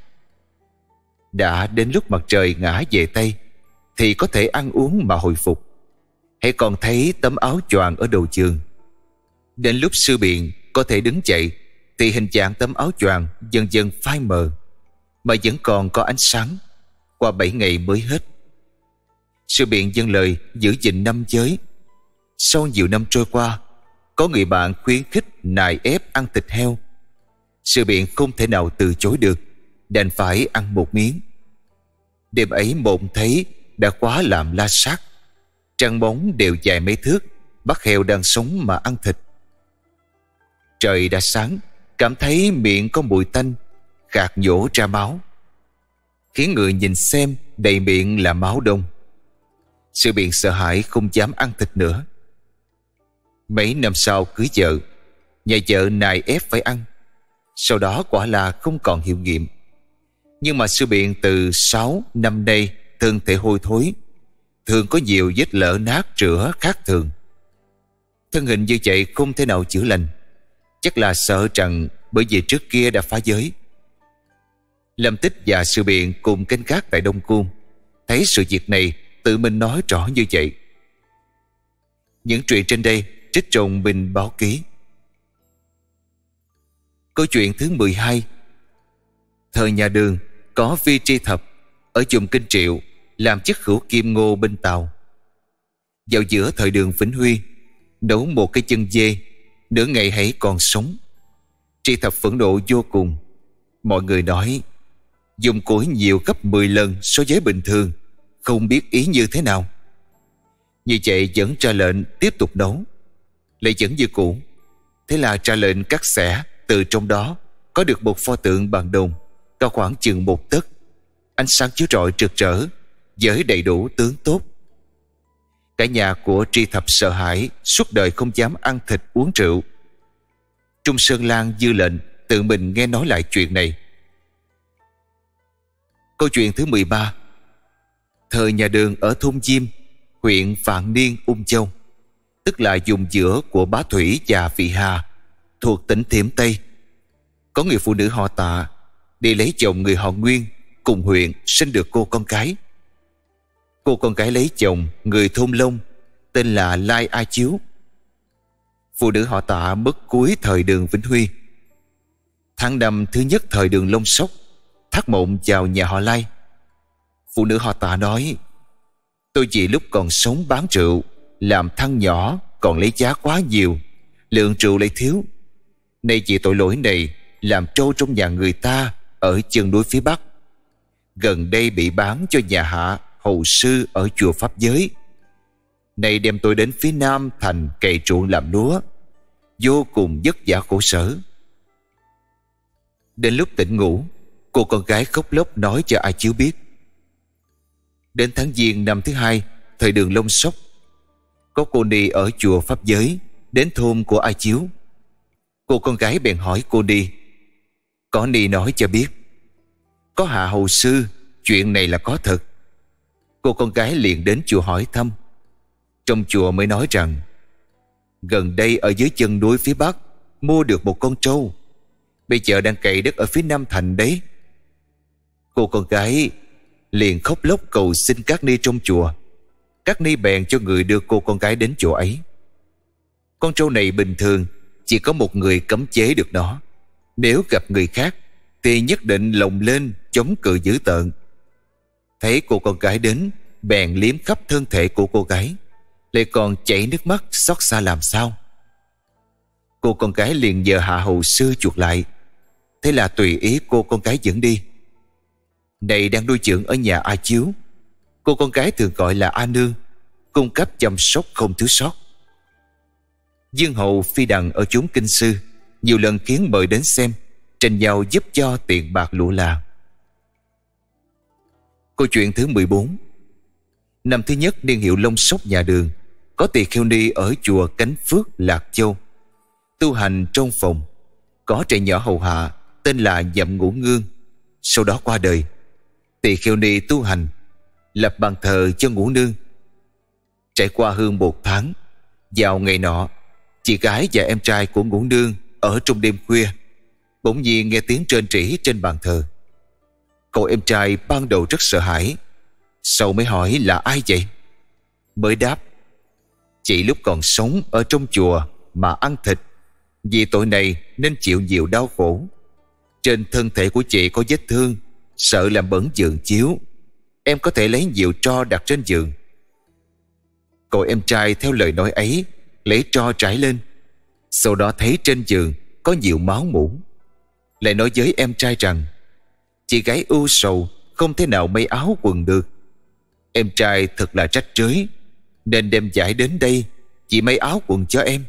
Speaker 1: Đã đến lúc mặt trời ngã về tây thì có thể ăn uống mà hồi phục. Hãy còn thấy tấm áo choàng ở đầu giường. Đến lúc sư biện có thể đứng dậy thì hình dạng tấm áo choàng dần dần phai mờ, mà vẫn còn có ánh sáng. Qua 7 ngày mới hết. Sư biện dâng lời giữ gìn năm giới. Sau nhiều năm trôi qua, có người bạn khuyến khích nài ép ăn thịt heo. Sư biện không thể nào từ chối được, đành phải ăn một miếng. Đêm ấy mộng thấy đã quá làm la sát. Trăng bóng đều dài mấy thước, bắt heo đang sống mà ăn thịt. Trời đã sáng, cảm thấy miệng có mùi tanh, khạc nhổ ra máu, khiến người nhìn xem đầy miệng là máu đông. Sư biện sợ hãi không dám ăn thịt nữa. Mấy năm sau cưới vợ, nhà vợ nài ép phải ăn. Sau đó quả là không còn hiệu nghiệm. Nhưng mà sư biện từ 6 năm nay thân thể hôi thối, thường có nhiều vết lở nát rữa khác thường. Thân hình như vậy không thể nào chữa lành. Chắc là sợ rằng bởi vì trước kia đã phá giới. Lâm Tích và sư biện cùng canh gác tại Đông Cung, thấy sự việc này tự mình nói rõ như vậy. Những chuyện trên đây trích trong Minh Báo Ký. Câu chuyện thứ 12. Thời nhà Đường có Vi Tri Thập ở vùng Kinh Triệu làm chức hữu Kim Ngô bên Tàu. Vào giữa thời Đường Vĩnh Huy, nấu một cái chân dê, nửa ngày hãy còn sống. Tri Thập phẫn nộ vô cùng. Mọi người nói dùng củi nhiều gấp 10 lần so với bình thường, không biết ý như thế nào. Như vậy vẫn ra lệnh tiếp tục nấu, lại vẫn như cũ. Thế là ra lệnh cắt xẻ. Từ trong đó có được một pho tượng bằng đồng, cao khoảng chừng 1 tấc, ánh sáng chiếu rọi rực rỡ, với đầy đủ tướng tốt. Cả nhà của Tri Thập sợ hãi, suốt đời không dám ăn thịt uống rượu. Trung Sơn Lang dư lệnh tự mình nghe nói lại chuyện này. Câu chuyện thứ 13. Thời nhà Đường ở thôn Diêm, huyện Vạn Niên, Ung Châu, tức là vùng giữa của Bá Thủy và Vị Hà, thuộc tỉnh Thiểm Tây. Có người phụ nữ họ Tạ đi lấy chồng người họ Nguyên, cùng huyện sinh được cô con gái. Cô con gái lấy chồng người thôn Long, tên là Lai A Chiếu. Phụ nữ họ Tạ mất cuối thời Đường Vĩnh Huy. Tháng 5 thứ nhất thời Đường Long Sóc, thác mộng vào nhà họ Lai. Phụ nữ họ Tạ nói: tôi vì lúc còn sống bán rượu, làm thăng nhỏ còn lấy giá quá nhiều, lượng rượu lại thiếu. Nay vì tội lỗi này làm trâu trong nhà người ta ở chân núi phía Bắc, gần đây bị bán cho nhà hạ hầu sư ở chùa Pháp Giới. Nay đem tôi đến phía Nam thành cày ruộng làm lúa, vô cùng vất vả khổ sở. Đến lúc tỉnh ngủ, cô con gái khóc lóc nói cho ai Chiếu biết. Đến tháng Giêng năm thứ 2 thời Đường Long Sóc, có cô ni ở chùa Pháp Giới đến thôn của ai Chiếu. Cô con gái bèn hỏi cô ni. Có ni nói cho biết: có hạ hầu sư, chuyện này là có thật. Cô con gái liền đến chùa hỏi thăm. Trong chùa mới nói rằng gần đây ở dưới chân núi phía Bắc mua được một con trâu, bây giờ đang cày đất ở phía Nam thành đấy. Cô con gái liền khóc lóc cầu xin các ni trong chùa. Các ni bèn cho người đưa cô con gái đến chỗ ấy. Con trâu này bình thường chỉ có một người cấm chế được nó. Nếu gặp người khác thì nhất định lồng lên chống cự dữ tợn. Thấy cô con gái đến, bèn liếm khắp thân thể của cô gái, lại còn chảy nước mắt xót xa làm sao. Cô con gái liền nhờ hạ hầu sư chuộc lại. Thế là tùy ý cô con gái dẫn đi. Này đang nuôi dưỡng ở nhà A Chiếu, cô con gái thường gọi là A Nương, cung cấp chăm sóc không thiếu sót. Dương hầu phi đằng ở chốn kinh sư nhiều lần khiến mời đến xem, tranh nhau giúp cho tiền bạc lụa là. Câu chuyện thứ 14. Năm thứ nhất niên hiệu Long Sóc nhà Đường, có tỳ kheo ni ở chùa Cánh Phước, Lạc Châu, tu hành trong phòng. Có trẻ nhỏ hầu hạ tên là Nhậm Ngũ Ngương, sau đó qua đời. Tỳ kheo ni tu hành, lập bàn thờ cho Ngũ Nương. Trải qua hơn 1 tháng, vào ngày nọ, chị gái và em trai của Ngũ Nương ở trong đêm khuya bỗng nhiên nghe tiếng rên rỉ trên bàn thờ. Cậu em trai ban đầu rất sợ hãi, sau mới hỏi là ai vậy. Mới đáp: chị lúc còn sống ở trong chùa mà ăn thịt, vì tội này nên chịu nhiều đau khổ. Trên thân thể của chị có vết thương, sợ làm bẩn giường chiếu, em có thể lấy nhiều tro đặt trên giường. Cậu em trai theo lời nói ấy lấy tro trải lên, sau đó thấy trên giường có nhiều máu mủ, lại nói với em trai rằng chị gái ưu sầu không thể nào may áo quần được. Em trai thật là trách trới, nên đem vải đến đây, chị may áo quần cho em.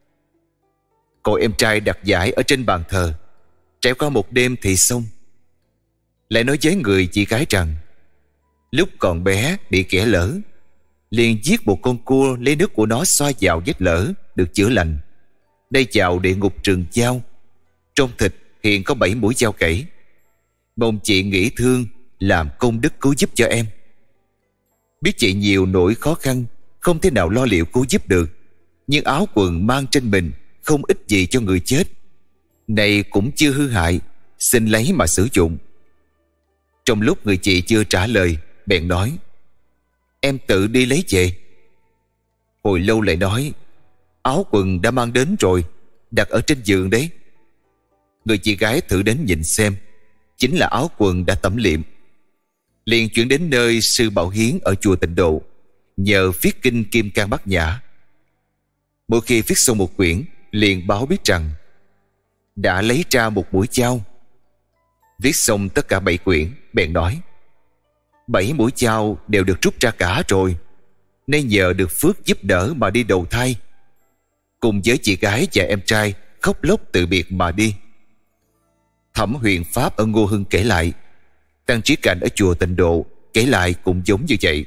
Speaker 1: Cậu em trai đặt vải ở trên bàn thờ, trải qua một đêm thì xong. Lại nói với người chị gái rằng lúc còn bé bị kẻ lỡ, liền giết một con cua, lấy nước của nó xoa vào vết lỡ được chữa lành. Đây vào địa ngục rừng dao, trong thịt hiện có 7 mũi dao cẩy. Mong chị nghĩ thương làm công đức cứu giúp cho em. Biết chị nhiều nỗi khó khăn, không thể nào lo liệu cứu giúp được, nhưng áo quần mang trên mình không ích gì cho người chết, này cũng chưa hư hại, xin lấy mà sử dụng. Trong lúc người chị chưa trả lời, bèn nói: em tự đi lấy về. Hồi lâu lại nói: áo quần đã mang đến rồi, đặt ở trên giường đấy. Người chị gái thử đến nhìn xem, chính là áo quần đã tẩm liệm. Liền chuyển đến nơi sư Bảo Hiến ở chùa Tịnh Độ, nhờ viết kinh Kim Cang Bát Nhã. Mỗi khi viết xong một quyển, liền báo biết rằng đã lấy ra một mũi dao. Viết xong tất cả 7 quyển, bèn nói: 7 mũi dao đều được rút ra cả rồi, nay nhờ được phước giúp đỡ mà đi đầu thai. Cùng với chị gái và em trai khóc lóc từ biệt mà đi. Thẩm Huyền Pháp ở Ngô Hưng kể lại, Tăng Trí Cảnh ở chùa Tịnh Độ kể lại cũng giống như vậy.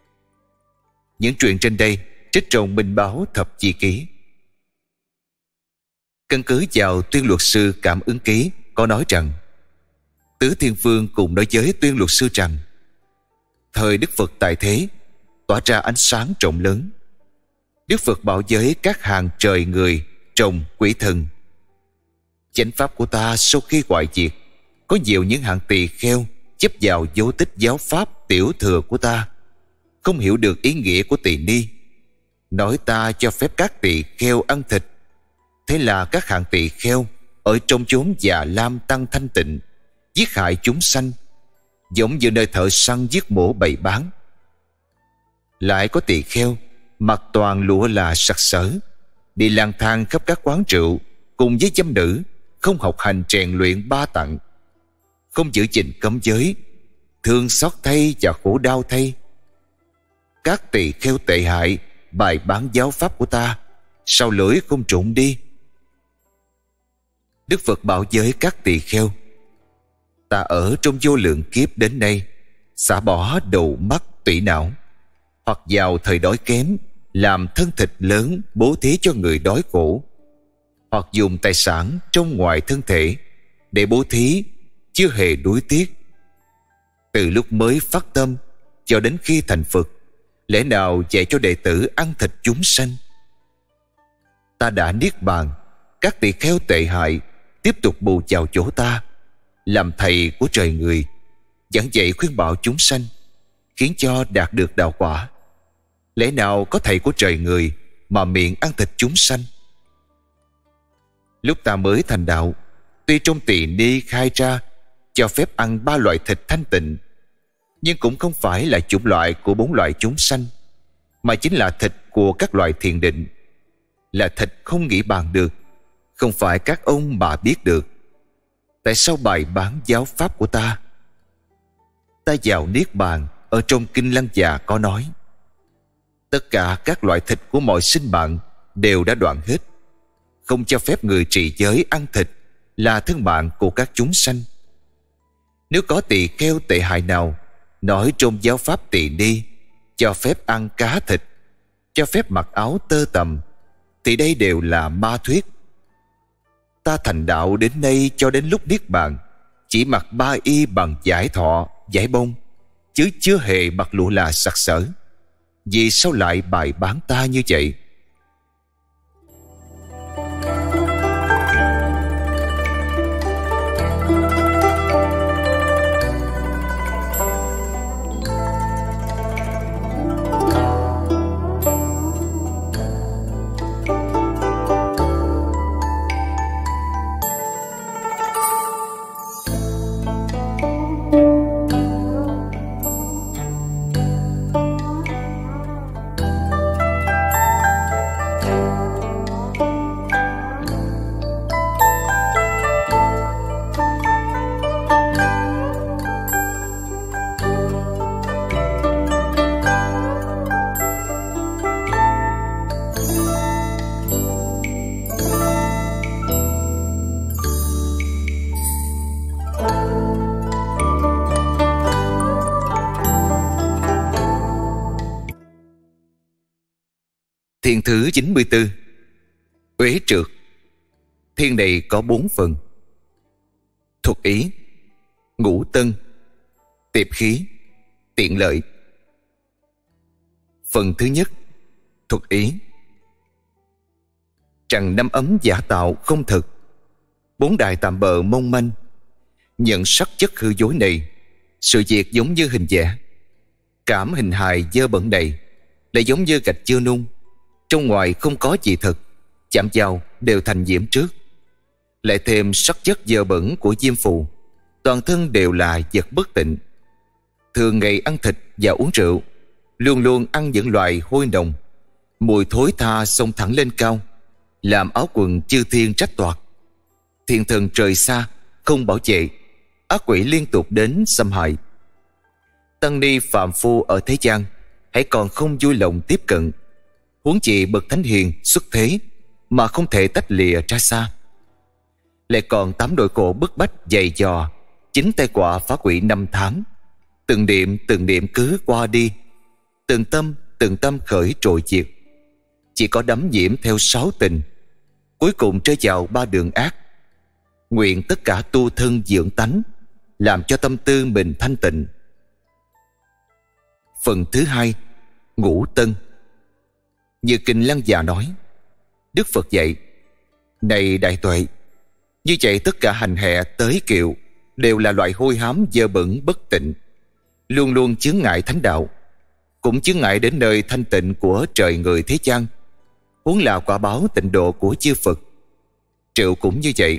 Speaker 1: Những chuyện trên đây trích trong Minh Báo Thập Chi Ký. Căn cứ vào Tuyên Luật Sư Cảm Ứng Ký có nói rằng Tứ Thiên Vương cùng nói với Tuyên Luật Sư rằng thời Đức Phật tại thế tỏa ra ánh sáng rộng lớn. Đức Phật bảo với các hàng trời người, trồng, quỷ thần: chánh pháp của ta sau khi hoại diệt, có nhiều những hạng tỳ kheo chấp vào dấu tích giáo pháp tiểu thừa của ta, không hiểu được ý nghĩa của tỳ ni, nói ta cho phép các tỳ kheo ăn thịt. Thế là các hạng tỳ kheo ở trong chốn Già Lam Tăng thanh tịnh, giết hại chúng sanh, giống như nơi thợ săn giết mổ bày bán. Lại có tỳ kheo mặc toàn lụa là sặc sỡ, đi lang thang khắp các quán rượu cùng với dâm nữ, không học hành rèn luyện 3 tặng, không giữ gìn cấm giới, thương xót thay và khổ đau thay. Các tỳ kheo tệ hại bài bán giáo pháp của ta, sao lưỡi không trộn đi. Đức Phật bảo với các tỳ kheo: ta ở trong vô lượng kiếp đến nay, xả bỏ đầu mắt tủy não, hoặc vào thời đói kém làm thân thịt lớn bố thí cho người đói khổ, hoặc dùng tài sản trong ngoài thân thể để bố thí, chưa hề đuối tiếc. Từ lúc mới phát tâm cho đến khi thành Phật, lẽ nào dạy cho đệ tử ăn thịt chúng sanh? Ta đã niết bàn, các tỳ kheo tệ hại tiếp tục bù vào chỗ ta, làm thầy của trời người, giảng dạy khuyên bảo chúng sanh, khiến cho đạt được đạo quả. Lẽ nào có thầy của trời người mà miệng ăn thịt chúng sanh? Lúc ta mới thành đạo, tuy trong tỳ ni khai ra cho phép ăn 3 loại thịt thanh tịnh, nhưng cũng không phải là chủng loại của 4 loại chúng sanh, mà chính là thịt của các loại thiền định, là thịt không nghĩ bàn được, Không phải các ông mà biết được. Tại sao bài bán giáo pháp của ta vào niết bàn ở trong kinh Lăng Già có nói: tất cả các loại thịt của mọi sinh mạng đều đã đoạn hết, không cho phép người trì giới ăn thịt, là thân mạng của các chúng sanh. Nếu có tỳ kheo tệ hại nào nói trong giáo pháp tỳ ni cho phép ăn cá thịt, cho phép mặc áo tơ tằm, thì đây đều là ma thuyết. Ta thành đạo đến nay cho đến lúc niết bàn chỉ mặc ba y bằng vải thọ, vải bông, chứ chưa hề mặc lụa là sặc sỡ. Vì sao lại bài bán ta như vậy? Thiên thứ 94. Uế trượt. Thiên này có 4 phần: thuật ý, ngũ tân, tiệp khí, tiện lợi. Phần thứ nhất, thuật ý. Trần năm ấm giả tạo không thực, 4 đài tạm bợ mong manh. Nhận sắc chất hư dối này, sự việc giống như hình vẽ. Cảm hình hài dơ bẩn này lại giống như gạch chưa nung, trong ngoài không có gì thật, chạm vào đều thành nhiễm trước. Lại thêm sắc chất dơ bẩn của diêm phù, toàn thân đều là vật bất tịnh. Thường ngày ăn thịt và uống rượu, luôn luôn ăn những loại hôi nồng, mùi thối tha xông thẳng lên cao, làm áo quần chư thiên trách toạc. Thiên thần trời xa không bảo vệ, ác quỷ liên tục đến xâm hại. Tăng ni phàm phu ở thế gian hãy còn không vui lòng tiếp cận, huống chi bậc thánh hiền xuất thế mà không thể tách lìa ra xa. Lại còn 8 nỗi khổ bức bách dày dò, 9 tai họa phá quỷ 5 tháng. Từng niệm cứ qua đi, từng tâm khởi trội diệt. Chỉ có đắm nhiễm theo 6 tình, cuối cùng rơi vào 3 đường ác. Nguyện tất cả tu thân dưỡng tánh, làm cho tâm tư mình thanh tịnh. Phần thứ hai, ngũ tân. Như kinh Lăng Già nói, Đức Phật dạy: này đại tuệ, như vậy tất cả hành hẹ tới kiệu đều là loại hôi hám dơ bẩn bất tịnh, luôn luôn chướng ngại thánh đạo, cũng chướng ngại đến nơi thanh tịnh của trời người thế gian, huống là quả báo tịnh độ của chư Phật. Rượu cũng như vậy.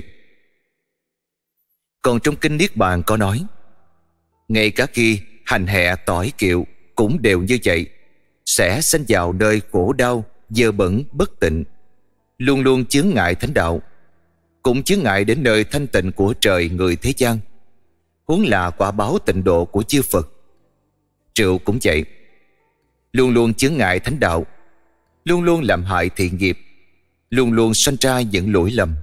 Speaker 1: Còn trong kinh Niết Bàn có nói, ngay cả khi hành hẹ tỏi kiệu cũng đều như vậy, sẽ sanh vào nơi khổ đau dơ bẩn bất tịnh, luôn luôn chướng ngại thánh đạo, cũng chướng ngại đến nơi thanh tịnh của trời người thế gian, huống là quả báo tịnh độ của chư Phật. Rượu cũng vậy, luôn luôn chướng ngại thánh đạo, luôn luôn làm hại thiện nghiệp, luôn luôn sanh ra những lỗi lầm.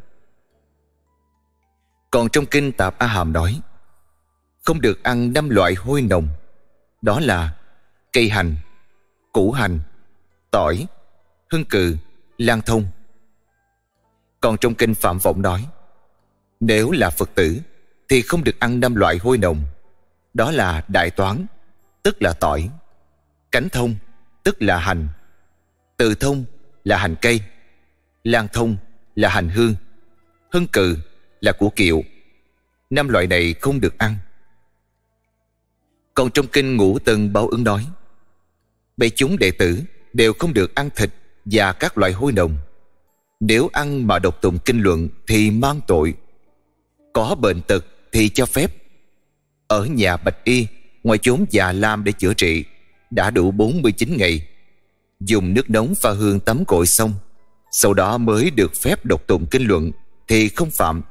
Speaker 1: Còn trong kinh Tạp A Hàm nói, không được ăn 5 loại hôi nồng, đó là cây hành, củ hành, tỏi, hương cừ, lan thông. Còn trong kinh Phạm Vọng nói, nếu là Phật tử thì không được ăn 5 loại hôi nồng, đó là đại toán, tức là tỏi, cánh thông, tức là hành, từ thông là hành cây, lan thông là hành hương, hương cừ là của kiệu. 5 loại này không được ăn. Còn trong kinh Ngũ Tân Báo Ứng nói, bầy chúng đệ tử đều không được ăn thịt và các loại hôi nồng. Nếu ăn mà đọc tụng kinh luận thì mang tội. Có bệnh tật thì cho phép. Ở nhà bạch y, ngoài chốn già lam để chữa trị, đã đủ 49 ngày. Dùng nước nóng pha hương tắm gội xong, sau đó mới được phép đọc tụng kinh luận thì không phạm.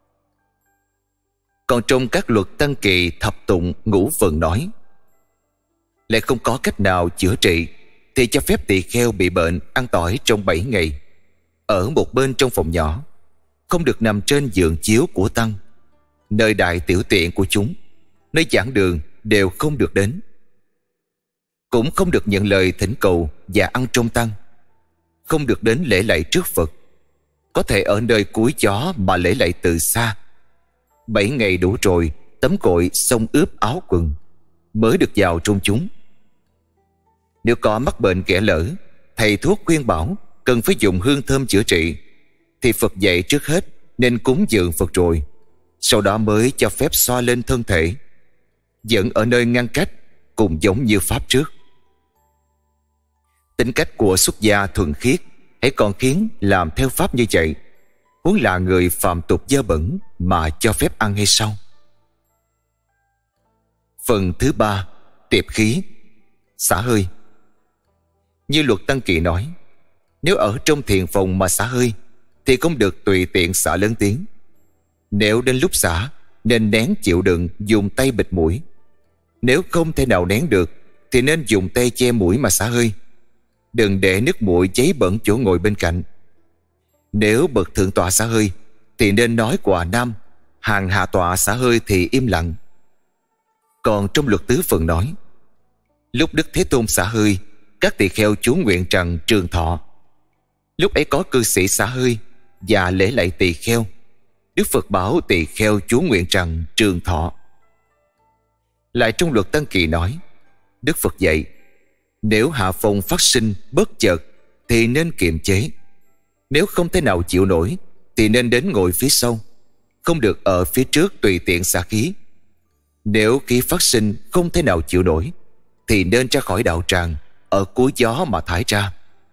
Speaker 1: Còn trong các luật Tăng Kỳ thập tụng ngũ phần nói, lại không có cách nào chữa trị thì cho phép tỳ kheo bị bệnh ăn tỏi trong 7 ngày, ở một bên trong phòng nhỏ, không được nằm trên giường chiếu của tăng, nơi đại tiểu tiện của chúng, nơi giảng đường đều không được đến, cũng không được nhận lời thỉnh cầu và ăn trong tăng, không được đến lễ lạy trước Phật, có thể ở nơi cuối gió mà lễ lạy từ xa. 7 ngày đủ rồi, tắm cội xong ướp áo quần mới được vào trong chúng. Nếu có mắc bệnh ghẻ lỡ, thầy thuốc khuyên bảo cần phải dùng hương thơm chữa trị, thì Phật dạy trước hết nên cúng dường Phật rồi, sau đó mới cho phép xoa lên thân thể, vẫn ở nơi ngăn cách, cùng giống như pháp trước. Tính cách của xuất gia thuần khiết hãy còn khiến làm theo pháp như vậy, huống là người phạm tục dơ bẩn mà cho phép ăn hay sao? Phần thứ 3, tiệp khí, xả hơi. Như luật Tăng Kỳ nói, nếu ở trong thiền phòng mà xả hơi thì không được tùy tiện xả lớn tiếng. Nếu đến lúc xả nên nén chịu đựng, dùng tay bịt mũi. Nếu không thể nào nén được thì nên dùng tay che mũi mà xả hơi. Đừng để nước muội cháy bẩn chỗ ngồi bên cạnh. Nếu bậc thượng tọa xả hơi thì nên nói quà nam, hàng hạ tọa xả hơi thì im lặng. Còn trong luật tứ phần nói, lúc Đức Thế Tôn xả hơi, các tỳ kheo chú nguyện rằng trường thọ. Lúc ấy có cư sĩ xả hơi và lễ lạy tỳ kheo, Đức Phật bảo tỳ kheo chú nguyện rằng trường thọ. Lại trong luật Tăng Kỳ nói, Đức Phật dạy, nếu hạ phong phát sinh bất chợt thì nên kiềm chế. Nếu không thể nào chịu nổi thì nên đến ngồi phía sau, không được ở phía trước tùy tiện xả khí. Nếu khí phát sinh không thể nào chịu nổi thì nên ra khỏi đạo tràng, ở cuối gió mà thải ra.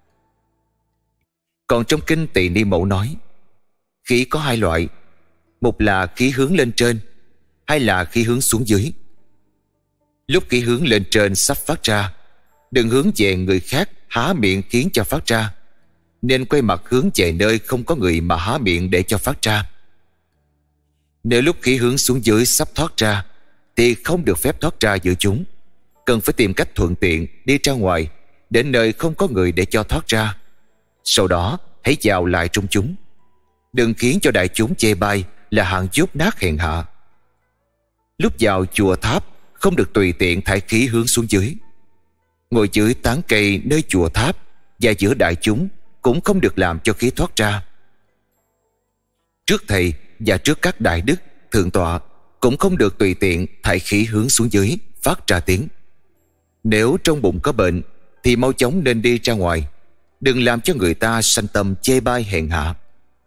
Speaker 1: Còn trong kinh Tỳ Ni Mẫu nói, khí có 2 loại, một là khí hướng lên trên, hai là khí hướng xuống dưới. Lúc khí hướng lên trên sắp phát ra, đừng hướng về người khác há miệng khiến cho phát ra, nên quay mặt hướng về nơi không có người mà há miệng để cho phát ra. Nếu lúc khí hướng xuống dưới sắp thoát ra thì không được phép thoát ra giữa chúng, cần phải tìm cách thuận tiện đi ra ngoài, đến nơi không có người để cho thoát ra. Sau đó hãy vào lại trong chúng. Đừng khiến cho đại chúng chê bai là hạng dốt nát hèn hạ. Lúc vào chùa tháp không được tùy tiện thải khí hướng xuống dưới. Ngồi dưới tán cây nơi chùa tháp và giữa đại chúng cũng không được làm cho khí thoát ra. Trước thầy và trước các đại đức thượng tọa cũng không được tùy tiện thải khí hướng xuống dưới phát ra tiếng. Nếu trong bụng có bệnh thì mau chóng nên đi ra ngoài, đừng làm cho người ta sanh tâm chê bai hèn hạ.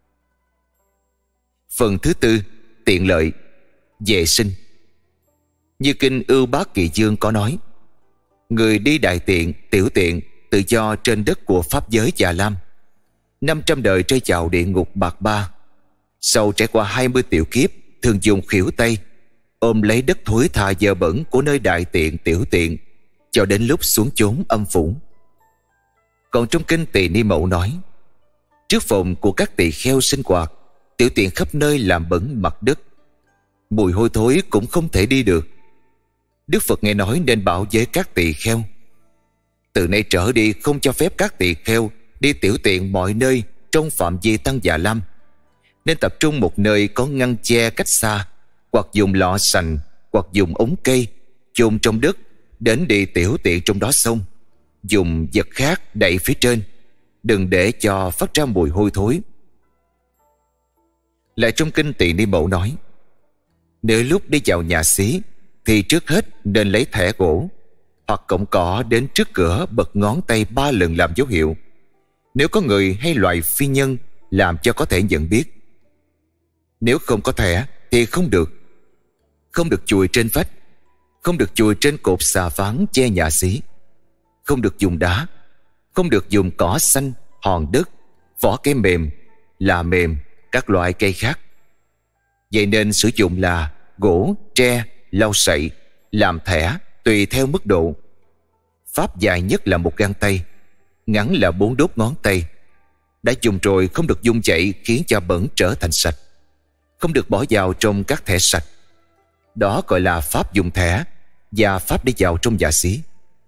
Speaker 1: Phần thứ 4, tiện lợi, vệ sinh. Như kinh Ưu Bát Kỳ Dương có nói, người đi đại tiện, tiểu tiện tự do trên đất của pháp giới Già Lam, 500 đời rơi vào địa ngục bạc ba. Sau trải qua 20 tiểu kiếp, thường dùng khuỷu tay ôm lấy đất thối tha dơ bẩn của nơi đại tiện, tiểu tiện, cho đến lúc xuống chốn âm phủ. Còn trong kinh Tỳ Ni Mẫu nói, trước phòng của các tỳ kheo sinh hoạt, tiểu tiện khắp nơi làm bẩn mặt đất, mùi hôi thối cũng không thể đi được. Đức Phật nghe nói nên bảo với các tỳ kheo, từ nay trở đi không cho phép các tỳ kheo đi tiểu tiện mọi nơi trong phạm vi tăng Già Lam, nên tập trung một nơi có ngăn che cách xa, hoặc dùng lọ sành, hoặc dùng ống cây chôn trong đất, đến đi tiểu tiện trong đó xong, dùng vật khác đậy phía trên, đừng để cho phát ra mùi hôi thối. Lại trong kinh Tỳ Ni Mẫu nói, nếu lúc đi vào nhà xí thì trước hết nên lấy thẻ gỗ hoặc cọng cỏ đến trước cửa bật ngón tay 3 lần làm dấu hiệu, nếu có người hay loài phi nhân làm cho có thể nhận biết. Nếu không có thẻ thì không được. Không được chùi trên vách, không được chùi trên cột xà ván che nhà xí, không được dùng đá, không được dùng cỏ xanh, hòn đất, vỏ cây mềm, là mềm, các loại cây khác. Vậy nên sử dụng là gỗ, tre, lau sậy, làm thẻ tùy theo mức độ. Pháp dài nhất là 1 gang tay, ngắn là 4 đốt ngón tay. Đã dùng rồi không được dung chảy khiến cho bẩn trở thành sạch, không được bỏ vào trong các thẻ sạch. Đó gọi là pháp dùng thẻ và pháp đi vào trong nhà xí.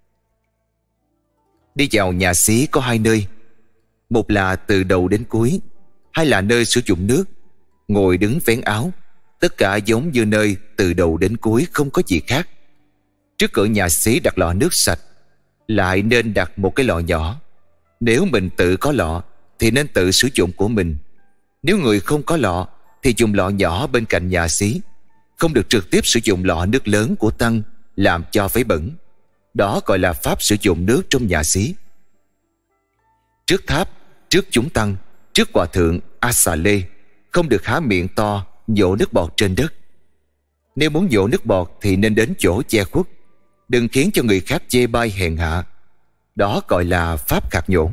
Speaker 1: Đi vào nhà xí có hai nơi, một là từ đầu đến cuối, hai là nơi sử dụng nước, ngồi đứng vén áo. Tất cả giống như nơi từ đầu đến cuối, không có gì khác. Trước cửa nhà xí đặt lọ nước sạch, lại nên đặt một cái lọ nhỏ. Nếu mình tự có lọ thì nên tự sử dụng của mình. Nếu người không có lọ thì dùng lọ nhỏ bên cạnh nhà xí, không được trực tiếp sử dụng lọ nước lớn của tăng làm cho váy bẩn. Đó gọi là pháp sử dụng nước trong nhà xí. Trước tháp, trước chúng tăng, trước hòa thượng A Xà Lê, không được há miệng to nhổ nước bọt trên đất. Nếu muốn nhổ nước bọt thì nên đến chỗ che khuất, đừng khiến cho người khác chê bai hèn hạ. Đó gọi là pháp khạc nhổ.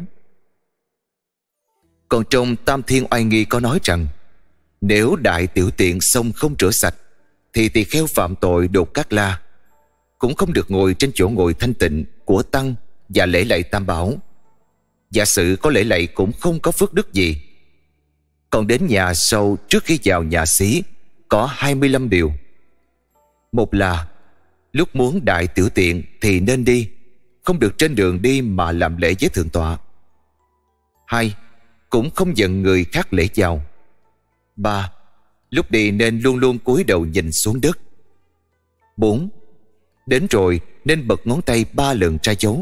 Speaker 1: Còn trong Tam Thiên Oai Nghi có nói rằng, nếu đại tiểu tiện xong không rửa sạch thì tỳ kheo phạm tội đột cát la, cũng không được ngồi trên chỗ ngồi thanh tịnh của tăng và lễ lạy tam bảo. Giả sử có lễ lạy cũng không có phước đức gì. Còn đến nhà sau trước khi vào nhà xí có 25 điều. Một là lúc muốn đại tiểu tiện thì nên đi, không được trên đường đi mà làm lễ với thượng tọa. 2. Cũng không giận người khác lễ vào. 3. Lúc đi nên luôn luôn cúi đầu nhìn xuống đất. 4. Đến rồi nên bật ngón tay 3 lần ra dấu.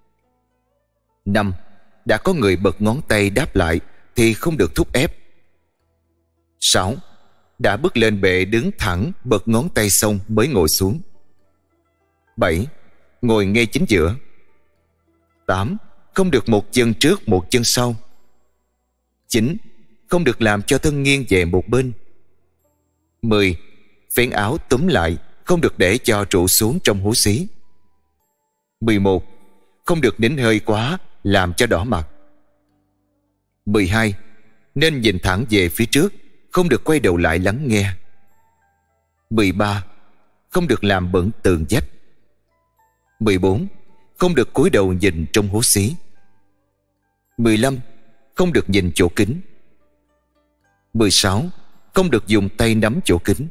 Speaker 1: 5. Đã có người bật ngón tay đáp lại thì không được thúc ép. 6. Đã bước lên bệ đứng thẳng bật ngón tay xong mới ngồi xuống. 7. Ngồi ngay chính giữa. 8. Không được một chân trước một chân sau. 9. Không được làm cho thân nghiêng về một bên. 10. Vén áo túm lại, không được để cho trụ xuống trong hố xí. 11. Không được nín hơi quá làm cho đỏ mặt. 12. Nên nhìn thẳng về phía trước, không được quay đầu lại lắng nghe. 13. Không được làm bẩn tường vách. 14. Không được cúi đầu nhìn trong hố xí. 15. Không được nhìn chỗ kính. 16. Không được dùng tay nắm chỗ kính.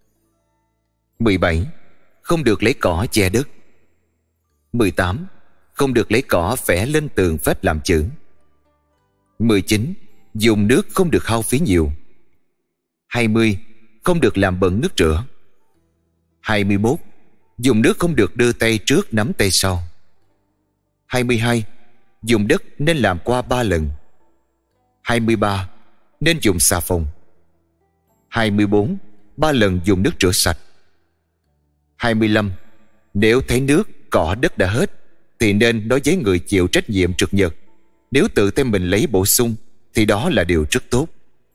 Speaker 1: 17. Không được lấy cỏ che đất. 18. Không được lấy cỏ vẽ lên tường vách làm chữ. 19. Dùng nước không được hao phí nhiều. 20. Không được làm bẩn nước rửa. 21. Dùng nước không được đưa tay trước nắm tay sau. 22. Dùng đất nên làm qua 3 lần. 23. Nên dùng xà phòng. 24. 3 lần dùng nước rửa sạch. 25. Nếu thấy nước, cỏ, đất đã hết thì nên nói với người chịu trách nhiệm trực nhật. Nếu tự tay mình lấy bổ sung thì đó là điều rất tốt.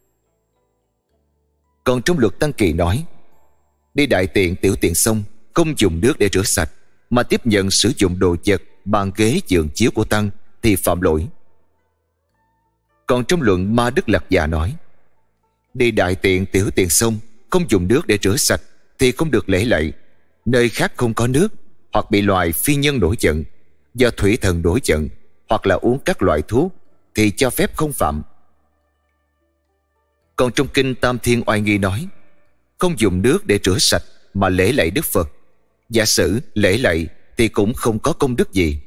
Speaker 1: Còn trong luật Tăng Kỳ nói, đi đại tiện tiểu tiện xong không dùng nước để rửa sạch mà tiếp nhận sử dụng đồ vật, bàn ghế, giường chiếu của tăng thì phạm lỗi. Còn trong luận Ma Đức Lạc Già nói, đi đại tiện tiểu tiện xong không dùng nước để rửa sạch thì không được lễ lạy. Nơi khác không có nước, hoặc bị loài phi nhân nổi giận, do thủy thần nổi giận, hoặc là uống các loại thuốc thì cho phép không phạm. Còn trong kinh Tam Thiên Oai Nghi nói, không dùng nước để rửa sạch mà lễ lạy Đức Phật. Giả sử lễ lạy thì cũng không có công đức gì.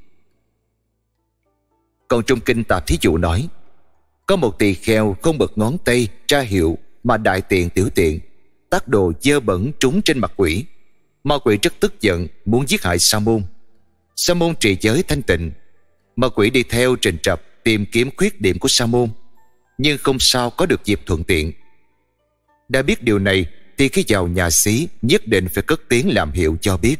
Speaker 1: Còn trong kinh Tạp Thí Dụ nói, có một tỳ kheo không bật ngón tay ra hiệu mà đại tiện tiểu tiện, tác đồ dơ bẩn trúng trên mặt quỷ. Ma quỷ rất tức giận, muốn giết hại Sa môn. Sa môn trì giới thanh tịnh. Ma quỷ đi theo trình trập tìm kiếm khuyết điểm của Sa môn, nhưng không sao có được dịp thuận tiện. Đã biết điều này thì khi vào nhà xí nhất định phải cất tiếng làm hiệu cho biết.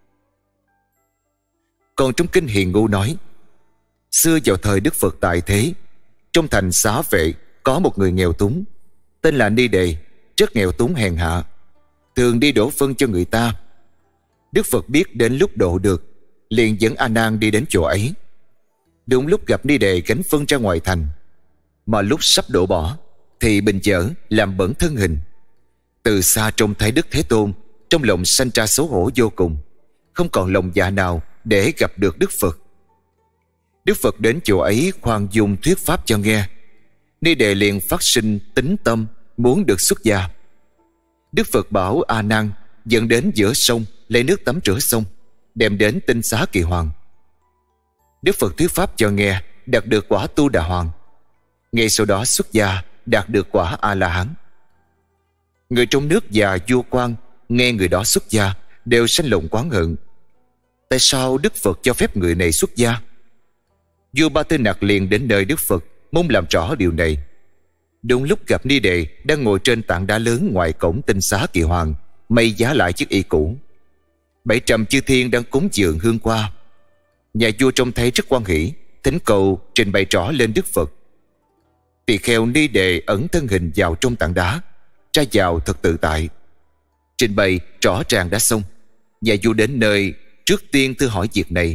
Speaker 1: Còn trong kinh Hiền Ngu nói, xưa vào thời Đức Phật tại thế, trong thành Xá Vệ có một người nghèo túng, tên là Ni Đề, rất nghèo túng hèn hạ, thường đi đổ phân cho người ta. Đức Phật biết đến lúc độ được, liền dẫn A Nan đi đến chỗ ấy. Đúng lúc gặp Ni Đề gánh phân ra ngoài thành, mà lúc sắp đổ bỏ thì bình dở làm bẩn thân hình. Từ xa trông thấy Đức Thế Tôn, trong lòng sanh ra xấu hổ vô cùng, không còn lòng dạ nào để gặp được Đức Phật. Đức Phật đến chỗ ấy khoan dung thuyết pháp cho nghe, Ni Đề liền phát sinh tín tâm muốn được xuất gia. Đức Phật bảo A Nan dẫn đến giữa sông, lấy nước tắm rửa xong, đem đến Tinh Xá Kỳ Hoàng. Đức Phật thuyết pháp cho nghe, đạt được quả Tu Đà Hoàng. Ngay sau đó xuất gia, đạt được quả A La Hán. Người trong nước và vua quan nghe người đó xuất gia đều sanh lòng oán hận. Tại sao Đức Phật cho phép người này xuất gia? Vua Ba Tư Nặc liền đến nơi Đức Phật mong làm rõ điều này. Đúng lúc gặp Ni Đề đang ngồi trên tảng đá lớn ngoài cổng Tinh Xá Kỳ Hoàng, may giá lại chiếc y cũ. 700 chư thiên đang cúng dường hương hoa. Nhà vua trông thấy rất hoan hỷ, thỉnh cầu trình bày rõ lên Đức Phật. Tỳ kheo Ni Đề ẩn thân hình vào trong tảng đá, ra vào thật tự tại. Trình bày rõ ràng đã xong, nhà vua đến nơi trước tiên thưa hỏi việc này.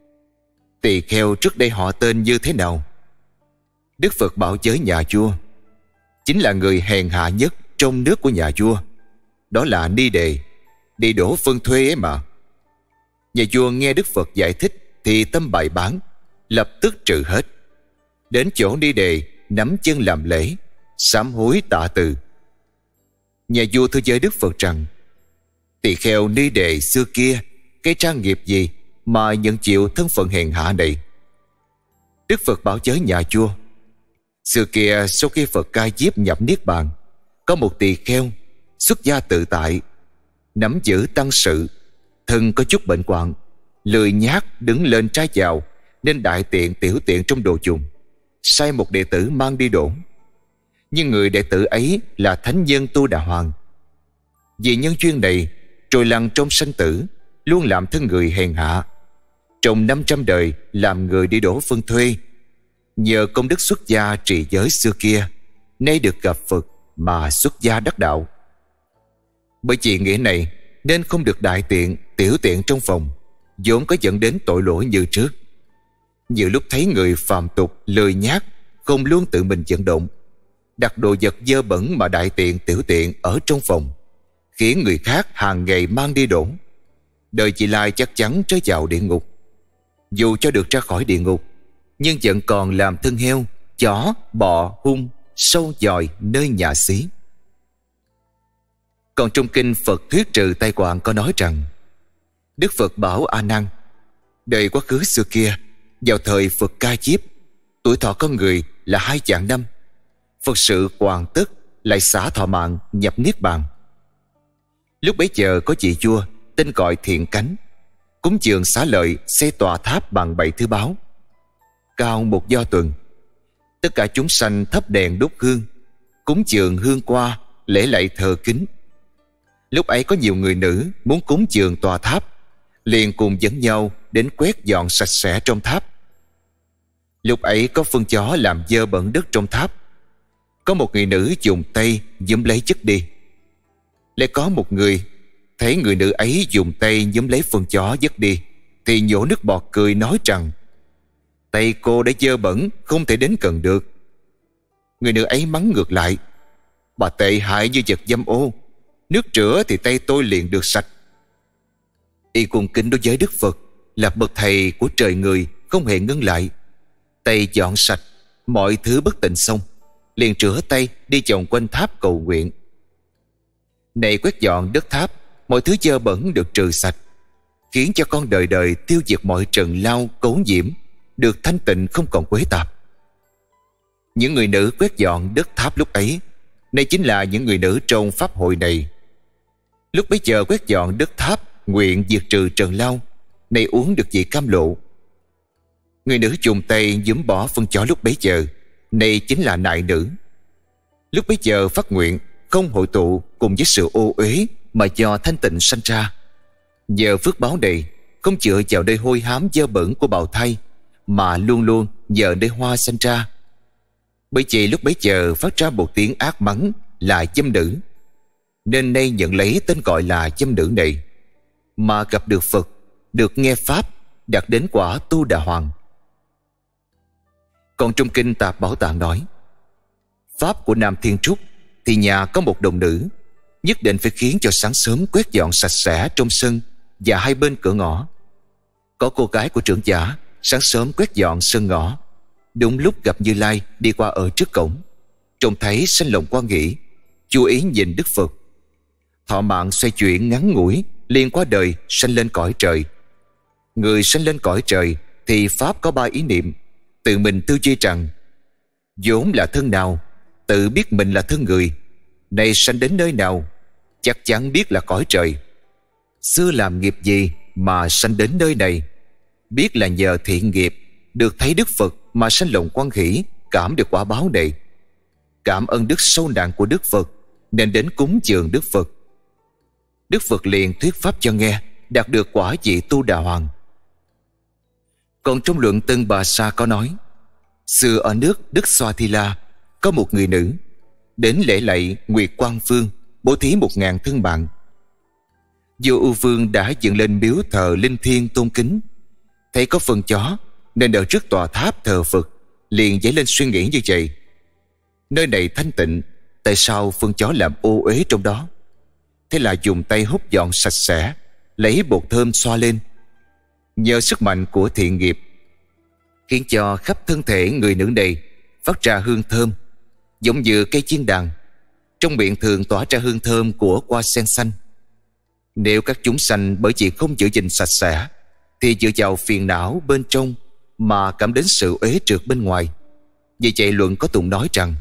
Speaker 1: Tỳ kheo trước đây họ tên như thế nào? Đức Phật bảo với nhà vua, chính là người hèn hạ nhất trong nước của nhà vua, đó là Ni Đề, đi đổ phân thuê ấy mà. Nhà vua nghe Đức Phật giải thích thì tâm bại bán, lập tức trừ hết. Đến chỗ Ni Đề nắm chân làm lễ, sám hối tạ từ. Nhà vua thưa với Đức Phật rằng, tỳ kheo Ni Đề xưa kia cái trang nghiệp gì mà nhận chịu thân phận hèn hạ này? Đức Phật bảo với nhà vua, xưa kia sau khi Phật Ca Diếp nhập niết bàn, có một tỳ kheo xuất gia tự tại, nắm giữ tăng sự, thân có chút bệnh hoạn, lười nhác đứng lên trái vào, nên đại tiện tiểu tiện trong đồ dùng, sai một đệ tử mang đi đổ. Nhưng người đệ tử ấy là thánh nhân Tu Đà Hoàng. Vì nhân duyên này, trôi lăn trong sanh tử, luôn làm thân người hèn hạ. Trong 500 đời làm người đi đổ phân thuê, nhờ công đức xuất gia trì giới xưa kia, nay được gặp Phật mà xuất gia đắc đạo. Bởi vì nghĩa này nên không được đại tiện tiểu tiện trong phòng, vốn có dẫn đến tội lỗi như trước. Nhiều lúc thấy người phàm tục lười nhác, không luôn tự mình vận động, đặt đồ vật dơ bẩn mà đại tiện tiểu tiện ở trong phòng, khiến người khác hàng ngày mang đi đổ, đời chị lai chắc chắn rơi vào địa ngục. Dù cho được ra khỏi địa ngục, nhưng vẫn còn làm thân heo, chó, bọ, hung, sâu dòi nơi nhà xí. Còn trong kinh Phật thuyết trừ tai họa có nói rằng, Đức Phật bảo A Nan, đời quá khứ xưa kia, vào thời Phật Ca Diếp, tuổi thọ con người là 2 vạn năm. Phật sự hoàn tất, lại xả thọ mạng nhập niết bàn. Lúc bấy giờ có vị vua tên gọi Thiện Cánh, cúng dường xá lợi xây tòa tháp bằng 7 thứ báu, cao 1 do tuần. Tất cả chúng sanh thắp đèn đốt hương, cúng dường hương hoa, lễ lạy thờ kính. Lúc ấy có nhiều người nữ muốn cúng dường tòa tháp, liền cùng dẫn nhau đến quét dọn sạch sẽ trong tháp. Lúc ấy có phân chó làm dơ bẩn đất trong tháp. Có một người nữ dùng tay nhúm lấy chất đi. Lại có một người thấy người nữ ấy dùng tay nhúm lấy phân chó dứt đi, thì nhổ nước bọt cười nói rằng, tay cô đã dơ bẩn, không thể đến gần được. Người nữ ấy mắng ngược lại, bà tệ hại như vật dâm ô, nước rửa thì tay tôi liền được sạch. Y cung kính đối với Đức Phật là bậc thầy của trời người, không hề ngưng lại. Tay dọn sạch mọi thứ bất tịnh xong, liền rửa tay đi vòng quanh tháp cầu nguyện. Này quét dọn đất tháp, mọi thứ dơ bẩn được trừ sạch, khiến cho con đời đời tiêu diệt mọi trần lao cấu nhiễm, được thanh tịnh không còn quấy tạp. Những người nữ quét dọn đất tháp lúc ấy, nay chính là những người nữ trong pháp hội này. Lúc bấy giờ quét dọn đất tháp, nguyện diệt trừ trần lao, nay uống được vị cam lộ. Người nữ dùng tay nhúm bỏ phân chó lúc bấy giờ, nay chính là nại nữ. Lúc bấy giờ phát nguyện không hội tụ cùng với sự ô uế mà do thanh tịnh sanh ra. Nhờ phước báo này, không dựa vào nơi hôi hám dơ bẩn của bào thai, mà luôn luôn nhờ nơi hoa sanh ra. Bởi vậy lúc bấy giờ phát ra một tiếng ác mắng là dâm nữ, nên nay nhận lấy tên gọi là dâm nữ này, mà gặp được Phật, được nghe pháp, đạt đến quả Tu Đà Hoàng. Còn trong kinh Tạp Bảo Tạng nói, pháp của Nam Thiên Trúc thì nhà có một đồng nữ, nhất định phải khiến cho sáng sớm quét dọn sạch sẽ trong sân và hai bên cửa ngõ. Có cô gái của trưởng giả sáng sớm quét dọn sân ngõ, đúng lúc gặp Như Lai đi qua ở trước cổng, trông thấy sanh lòng quan nghĩ, chú ý nhìn Đức Phật. Thọ mạng xoay chuyển ngắn ngủi, liền qua đời sanh lên cõi trời. Người sanh lên cõi trời thì Pháp có 3 ý niệm, tự mình tư duy rằng vốn là thân nào, tự biết mình là thân người, nay sanh đến nơi nào, chắc chắn biết là cõi trời. Xưa làm nghiệp gì mà sanh đến nơi này, biết là nhờ thiện nghiệp được thấy Đức Phật mà sanh lòng hoan hỷ, cảm được quả báo này. Cảm ơn đức sâu nặng của Đức Phật nên đến cúng dường Đức Phật. Đức Phật liền thuyết pháp cho nghe, đạt được quả vị Tu Đà Hoàng. Còn trong luận Tân Bà Sa có nói, xưa ở nước Đức Xoa Thi La có một người nữ đến lễ lạy Nguyệt Quang Phương, bố thí 1000 thân bạn. Vua Ưu Vương đã dựng lên miếu thờ linh thiêng tôn kính, thấy có phân chó nên ở trước tòa tháp thờ Phật liền dấy lên suy nghĩ như vậy: nơi này thanh tịnh, tại sao phân chó làm ô uế trong đó? Thế là dùng tay hút dọn sạch sẽ, lấy bột thơm xoa lên. Nhờ sức mạnh của thiện nghiệp khiến cho khắp thân thể người nữ này phát ra hương thơm, giống như cây chiên đàn. Trong miệng thường tỏa ra hương thơm của hoa sen xanh. Nếu các chúng sanh bởi vì không giữ gìn sạch sẽ thì dựa vào phiền não bên trong mà cảm đến sự uế trượt bên ngoài. Vì vậy luận có tụng nói rằng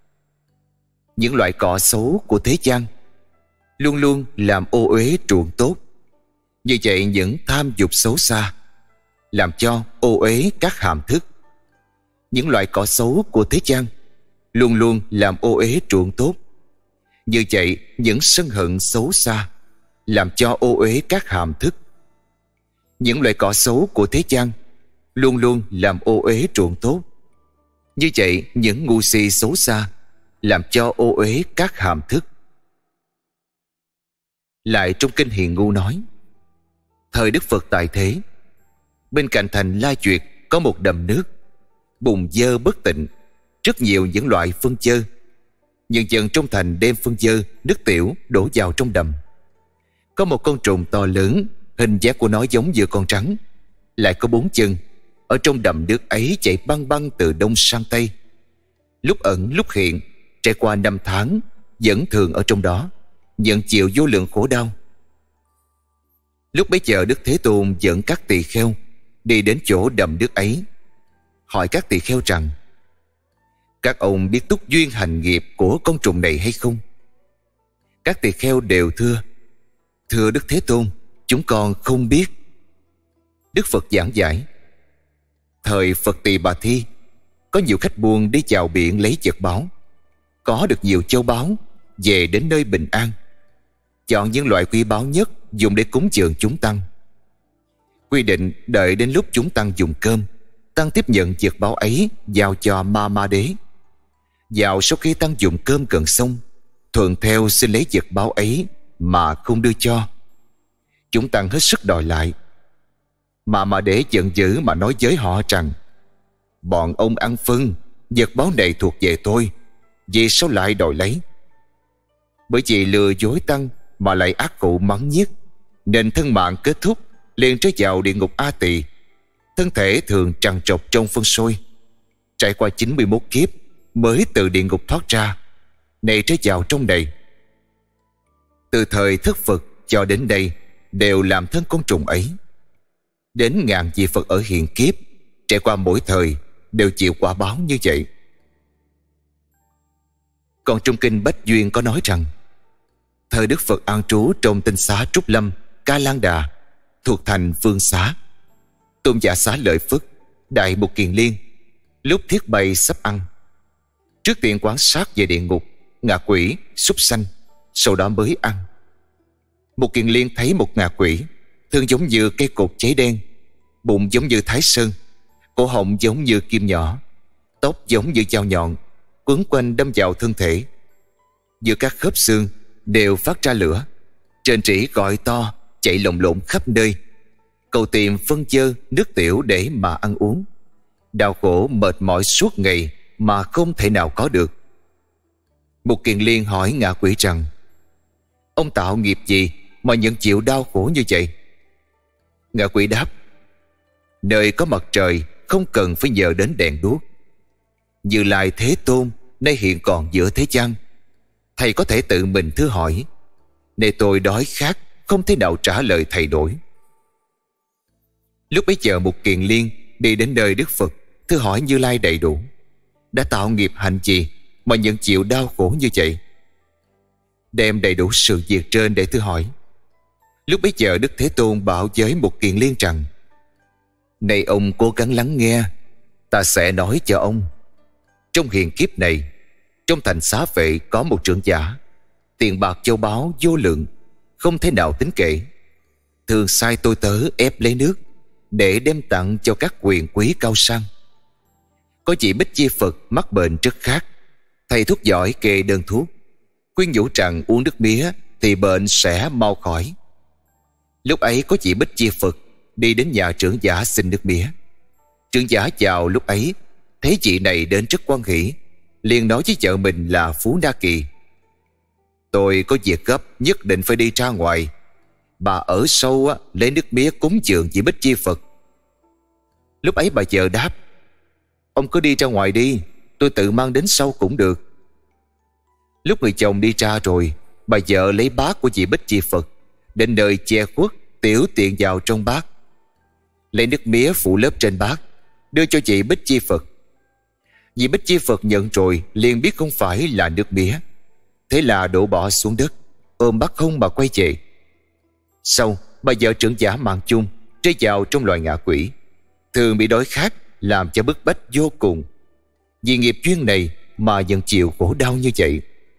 Speaker 1: những loại cỏ xấu của thế gian luôn luôn làm ô uế ruộng tốt. Như vậy những tham dục xấu xa làm cho ô uế các hàm thức. Những loại cỏ xấu của thế gian luôn luôn làm ô uế ruộng tốt. Như vậy những sân hận xấu xa làm cho ô uế các hàm thức. Những loại cỏ xấu của thế gian luôn luôn làm ô uế ruộng tốt. Như vậy những ngu si xấu xa làm cho ô uế các hàm thức. Lại trong kinh Hiền Ngu nói, thời Đức Phật tại thế, bên cạnh thành La Duyệt có một đầm nước, bùn dơ bất tịnh, rất nhiều những loại phân dơ. Nhân dân trong thành đem phân dơ, nước tiểu đổ vào trong đầm. Có một con trùng to lớn, hình dáng của nó giống như con rắn, lại có 4 chân. Ở trong đầm nước ấy chạy băng băng từ đông sang tây, lúc ẩn lúc hiện, trải qua 5 tháng, vẫn thường ở trong đó, nhận chịu vô lượng khổ đau. Lúc bấy giờ Đức Thế Tôn dẫn các tỳ kheo đi đến chỗ đầm nước ấy, hỏi các tỳ kheo rằng: các ông biết túc duyên hành nghiệp của con trùng này hay không? Các tỳ kheo đều thưa: thưa Đức Thế Tôn, chúng con không biết. Đức Phật giảng giải: thời Phật Tỳ Bà Thi, có nhiều khách buôn đi vào biển lấy vật báu, có được nhiều châu báu, về đến nơi bình an, chọn những loại quý báu nhất dùng để cúng dường chúng tăng. Quy định đợi đến lúc chúng tăng dùng cơm, tăng tiếp nhận vật báu ấy giao cho Ma Ma Đế. Vào sau khi tăng dùng cơm gần xong, thuận theo xin lấy vật báu ấy mà không đưa cho. Chúng tăng hết sức đòi lại. Ma Ma Đế giận dữ mà nói với họ rằng: bọn ông ăn phân, vật báu này thuộc về tôi, vì sao lại đòi lấy? Bởi vì lừa dối tăng mà lại ác cụ mắng nhiếc, nên thân mạng kết thúc, liền rơi vào địa ngục A Tỳ. Thân thể thường trằn trọc trong phân sôi, trải qua 91 kiếp mới từ địa ngục thoát ra, này rơi vào trong này. Từ thời thất Phật cho đến đây đều làm thân con trùng ấy. Đến ngàn vị Phật ở hiện kiếp, trải qua mỗi thời đều chịu quả báo như vậy. Còn trong kinh Bách Duyên có nói rằng, thời Đức Phật an trú trong tinh xá Trúc Lâm, Ca Lan Đà, thuộc thành Phương Xá, Tôn giả Xá Lợi Phất, Đại Mục Kiền Liên, lúc thiết bày sắp ăn, trước tiên quan sát về địa ngục, ngạ quỷ, súc sanh, sau đó mới ăn. Mục Kiền Liên thấy một ngạ quỷ, thường giống như cây cột cháy đen, bụng giống như thái sơn, cổ họng giống như kim nhỏ, tóc giống như dao nhọn, quấn quanh đâm vào thân thể. Giữa các khớp xương đều phát ra lửa, trên trĩ gọi to, chạy lồng lộn khắp nơi, cầu tìm phân dơ, nước tiểu để mà ăn uống. Đau khổ mệt mỏi suốt ngày mà không thể nào có được. Mục Kiền Liên hỏi ngạ quỷ rằng: ông tạo nghiệp gì mà nhận chịu đau khổ như vậy? Ngạ quỷ đáp: nơi có mặt trời không cần phải nhờ đến đèn đuốc. Như Lai Thế Tôn nay hiện còn giữa thế gian. Thầy có thể tự mình thưa hỏi. Nay tôi đói khát, không thể nào trả lời thầy nổi. Lúc bấy giờ một kiền liên đi đến nơi Đức Phật, thưa hỏi Như Lai đầy đủ: đã tạo nghiệp hành gì mà nhận chịu đau khổ như vậy? Đem đầy đủ sự việc trên để thưa hỏi. Lúc bấy giờ Đức Thế Tôn bảo với một kiền liên rằng: này ông cố gắng lắng nghe, ta sẽ nói cho ông. Trong hiện kiếp này, trong thành Xá Vệ có một trưởng giả, tiền bạc châu báu vô lượng, không thể nào tính kể. Thường sai tôi tớ ép lấy nước để đem tặng cho các quyền quý cao sang. Có vị Bích Chi Phật mắc bệnh rất khát, thầy thuốc giỏi kê đơn thuốc, khuyên nhủ rằng uống nước mía thì bệnh sẽ mau khỏi. Lúc ấy có vị Bích Chi Phật đi đến nhà trưởng giả xin nước mía. Trưởng giả chào lúc ấy thấy chị này đến rất hoan hỉ, liền nói với vợ mình là Phú Na Kỳ: tôi có việc gấp, nhất định phải đi ra ngoài. Bà ở sâu lấy nước mía cúng dường vị Bích Chi Phật. Lúc ấy bà vợ đáp: ông cứ đi ra ngoài đi, tôi tự mang đến sau cũng được. Lúc người chồng đi ra rồi, bà vợ lấy bát của vị Bích Chi Phật, đến nơi che khuất, tiểu tiện vào trong bát, lấy nước mía phủ lớp trên bát, đưa cho chị Bích Chi Phật. Vị Bích Chi Phật nhận rồi liền biết không phải là nước mía, thế là đổ bỏ xuống đất, ôm bát không mà quay về. Sau, bà vợ trưởng giả Mạng Chung rơi vào trong loài ngạ quỷ, thường bị đói khát làm cho bức bách vô cùng. Vì nghiệp duyên này mà nhận chịu khổ đau như vậy.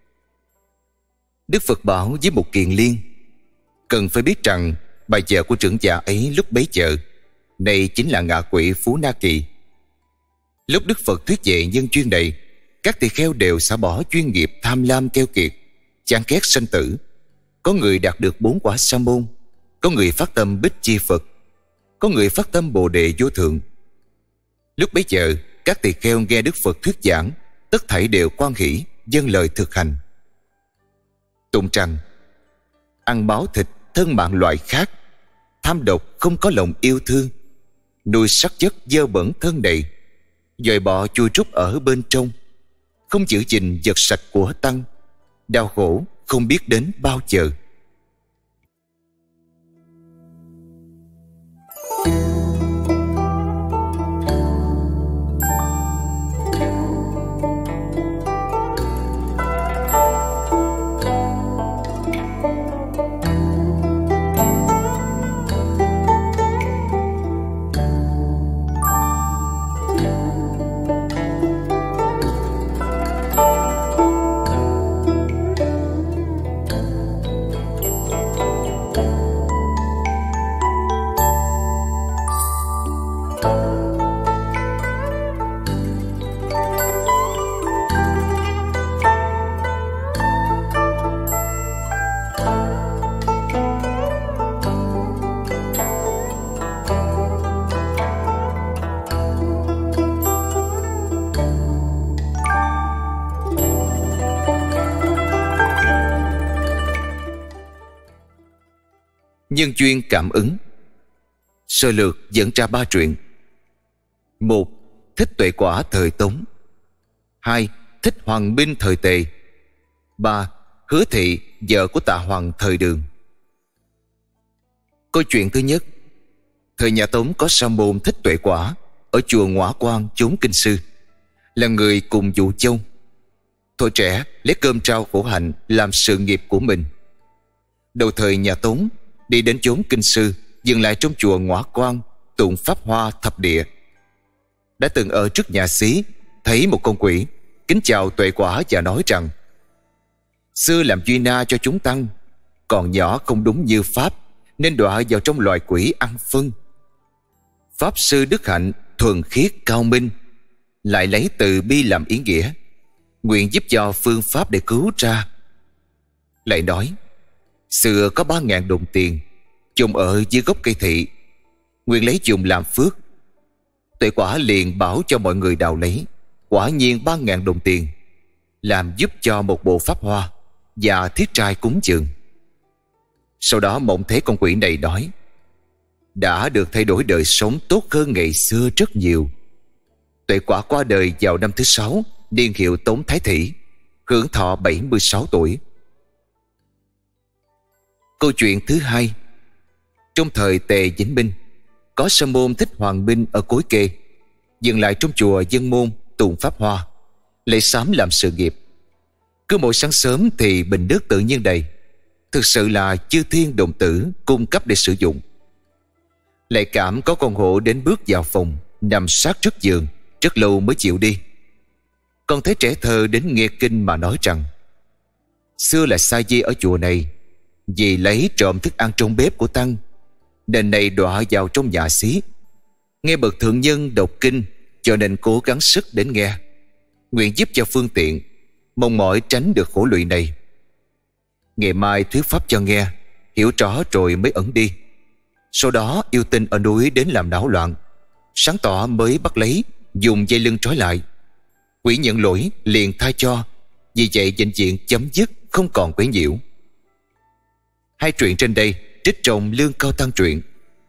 Speaker 1: Đức Phật bảo với một kiền liên: cần phải biết rằng bà vợ của trưởng giả ấy lúc bấy giờ này chính là ngạ quỷ Phú Na Kỳ. Lúc Đức Phật thuyết về nhân duyên này, các tỳ kheo đều xả bỏ chuyên nghiệp tham lam keo kiệt, chán ghét sanh tử. Có người đạt được 4 quả sa môn, có người phát tâm Bích Chi Phật, có người phát tâm Bồ Đề Vô Thượng. Lúc bấy giờ các tỳ kheo nghe Đức Phật thuyết giảng, tất thảy đều hoan hỷ dâng lời thực hành. Tụng rằng: ăn máu thịt thân mạng loại khác, tham độc không có lòng yêu thương, nuôi sắc chất dơ bẩn thân này, dòi bọ chui trúc ở bên trong, không giữ gìn vật sạch của tăng, đau khổ không biết đến bao giờ. Nhân duyên cảm ứng. Sơ lược dẫn ra 3 truyện. 1. Thích Tuệ Quả thời Tống. 2. Thích Hoàng Minh thời Tề. 3. Hứa Thị vợ của Tạ Hoàng thời Đường. Câu chuyện thứ nhất. Thời nhà Tống có sa môn Thích Tuệ Quả ở chùa Ngõa Quan chốn Kinh Sư, là người cùng Dụ Châu. Tuổi trẻ lấy cơm trao khổ hạnh làm sự nghiệp của mình. Đầu thời nhà Tống, đi đến chốn Kinh Sư, dừng lại trong chùa Ngõa Quan tụng pháp hoa thập địa. Đã từng ở trước nhà xí thấy một con quỷ, kính chào Tuệ Quả và nói rằng: xưa làm duy na cho chúng tăng, còn nhỏ không đúng như pháp, nên đọa vào trong loài quỷ ăn phân. Pháp sư đức hạnh thuần khiết cao minh, lại lấy từ bi làm ý nghĩa, nguyện giúp cho phương pháp để cứu ra. Lại nói: xưa có 3.000 đồng tiền chôn ở dưới gốc cây thị, nguyện lấy dùng làm phước. Tuệ Quả liền bảo cho mọi người đào lấy. Quả nhiên 3.000 đồng tiền, làm giúp cho một bộ pháp hoa và thiết trai cúng dường. Sau đó mộng thấy con quỷ này nói: đã được thay đổi đời sống tốt hơn ngày xưa rất nhiều. Tuệ Quả qua đời vào năm thứ 6 niên hiệu Tống Thái Thị, hưởng thọ 76 tuổi. Câu chuyện thứ hai. Trong thời Tề Vĩnh Minh, có sa môn Thích Hoàng Minh ở Cối Kê dừng lại trong chùa Dân Môn tụng pháp hoa, lấy sám làm sự nghiệp. Cứ mỗi sáng sớm thì bình nước tự nhiên đầy, thực sự là chư thiên đồng tử cung cấp để sử dụng. Lại cảm có con hổ đến bước vào phòng, nằm sát trước giường rất lâu mới chịu đi. Còn thấy trẻ thơ đến nghe kinh mà nói rằng xưa là sa di ở chùa này, vì lấy trộm thức ăn trong bếp của tăng nên này đọa vào trong nhà xí. Nghe bậc thượng nhân đọc kinh cho nên cố gắng sức đến nghe, nguyện giúp cho phương tiện, mong mỏi tránh được khổ lụy này. Ngày mai thuyết pháp cho nghe, hiểu rõ rồi mới ẩn đi. Sau đó yêu tinh ở núi đến làm náo loạn, sáng tỏ mới bắt lấy, dùng dây lưng trói lại. Quỷ nhận lỗi liền tha cho, vì vậy bệnh viện chấm dứt, không còn quấy nhiễu. Hai truyện trên đây trích trong Lương Cao Tăng truyện.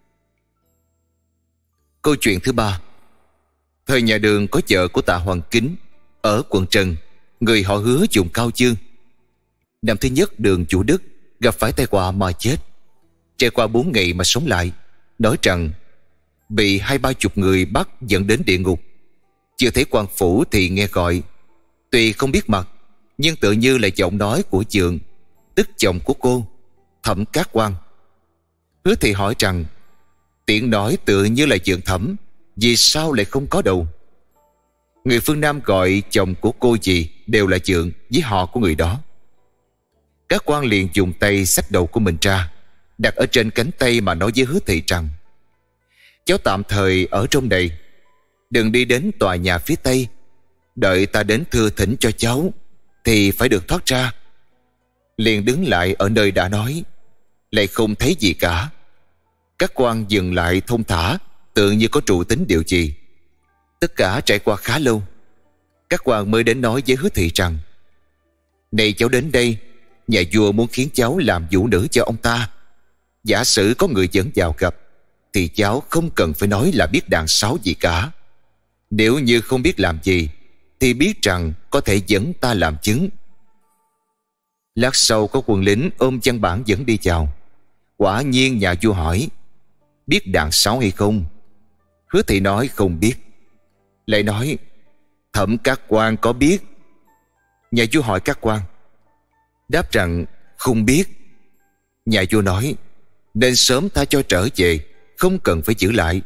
Speaker 1: Câu chuyện thứ ba. Thời nhà Đường có vợ của Tạ Hoàng Kính ở quận Trần, người họ Hứa dùng Cao Dương. Năm thứ nhất Đường chủ Đức gặp phải tai họa mà chết. Trải qua 4 ngày mà sống lại, nói rằng bị 20-30 người bắt dẫn đến địa ngục. Chưa thấy quan phủ thì nghe gọi, tuy không biết mặt nhưng tự như là giọng nói của Dượng, tức chồng của cô, Thẩm Cát Quan. Hứa thì hỏi rằng tiếng nói tựa như là Dượng Thẩm, vì sao lại không có đầu? Người phương Nam gọi chồng của cô gì đều là Dượng với họ của người đó. Các quan liền dùng tay xách đầu của mình ra, đặt ở trên cánh tay mà nói với Hứa Thị rằng cháu tạm thời ở trong này, đừng đi đến tòa nhà phía tây, đợi ta đến thưa thỉnh cho cháu thì phải được thoát ra. Liền đứng lại ở nơi đã nói, lại không thấy gì cả. Các quan dừng lại thông thả, tự như có trụ tính điều gì. Tất cả trải qua khá lâu, các quan mới đến nói với Hứa Thị rằng này cháu đến đây, nhà vua muốn khiến cháu làm vũ nữ cho ông ta. Giả sử có người dẫn vào gặp thì cháu không cần phải nói là biết đàn sáo gì cả. Nếu như không biết làm gì thì biết rằng có thể dẫn ta làm chứng. Lát sau có quân lính ôm văn bản dẫn đi chào. Quả nhiên nhà vua hỏi biết đàn sáo hay không. Hứa Thị nói không biết. Lại nói Thẩm Cát Quan có biết? Nhà vua hỏi các quan, đáp rằng không biết. Nhà vua nói nên sớm tha cho trở về, không cần phải giữ lại.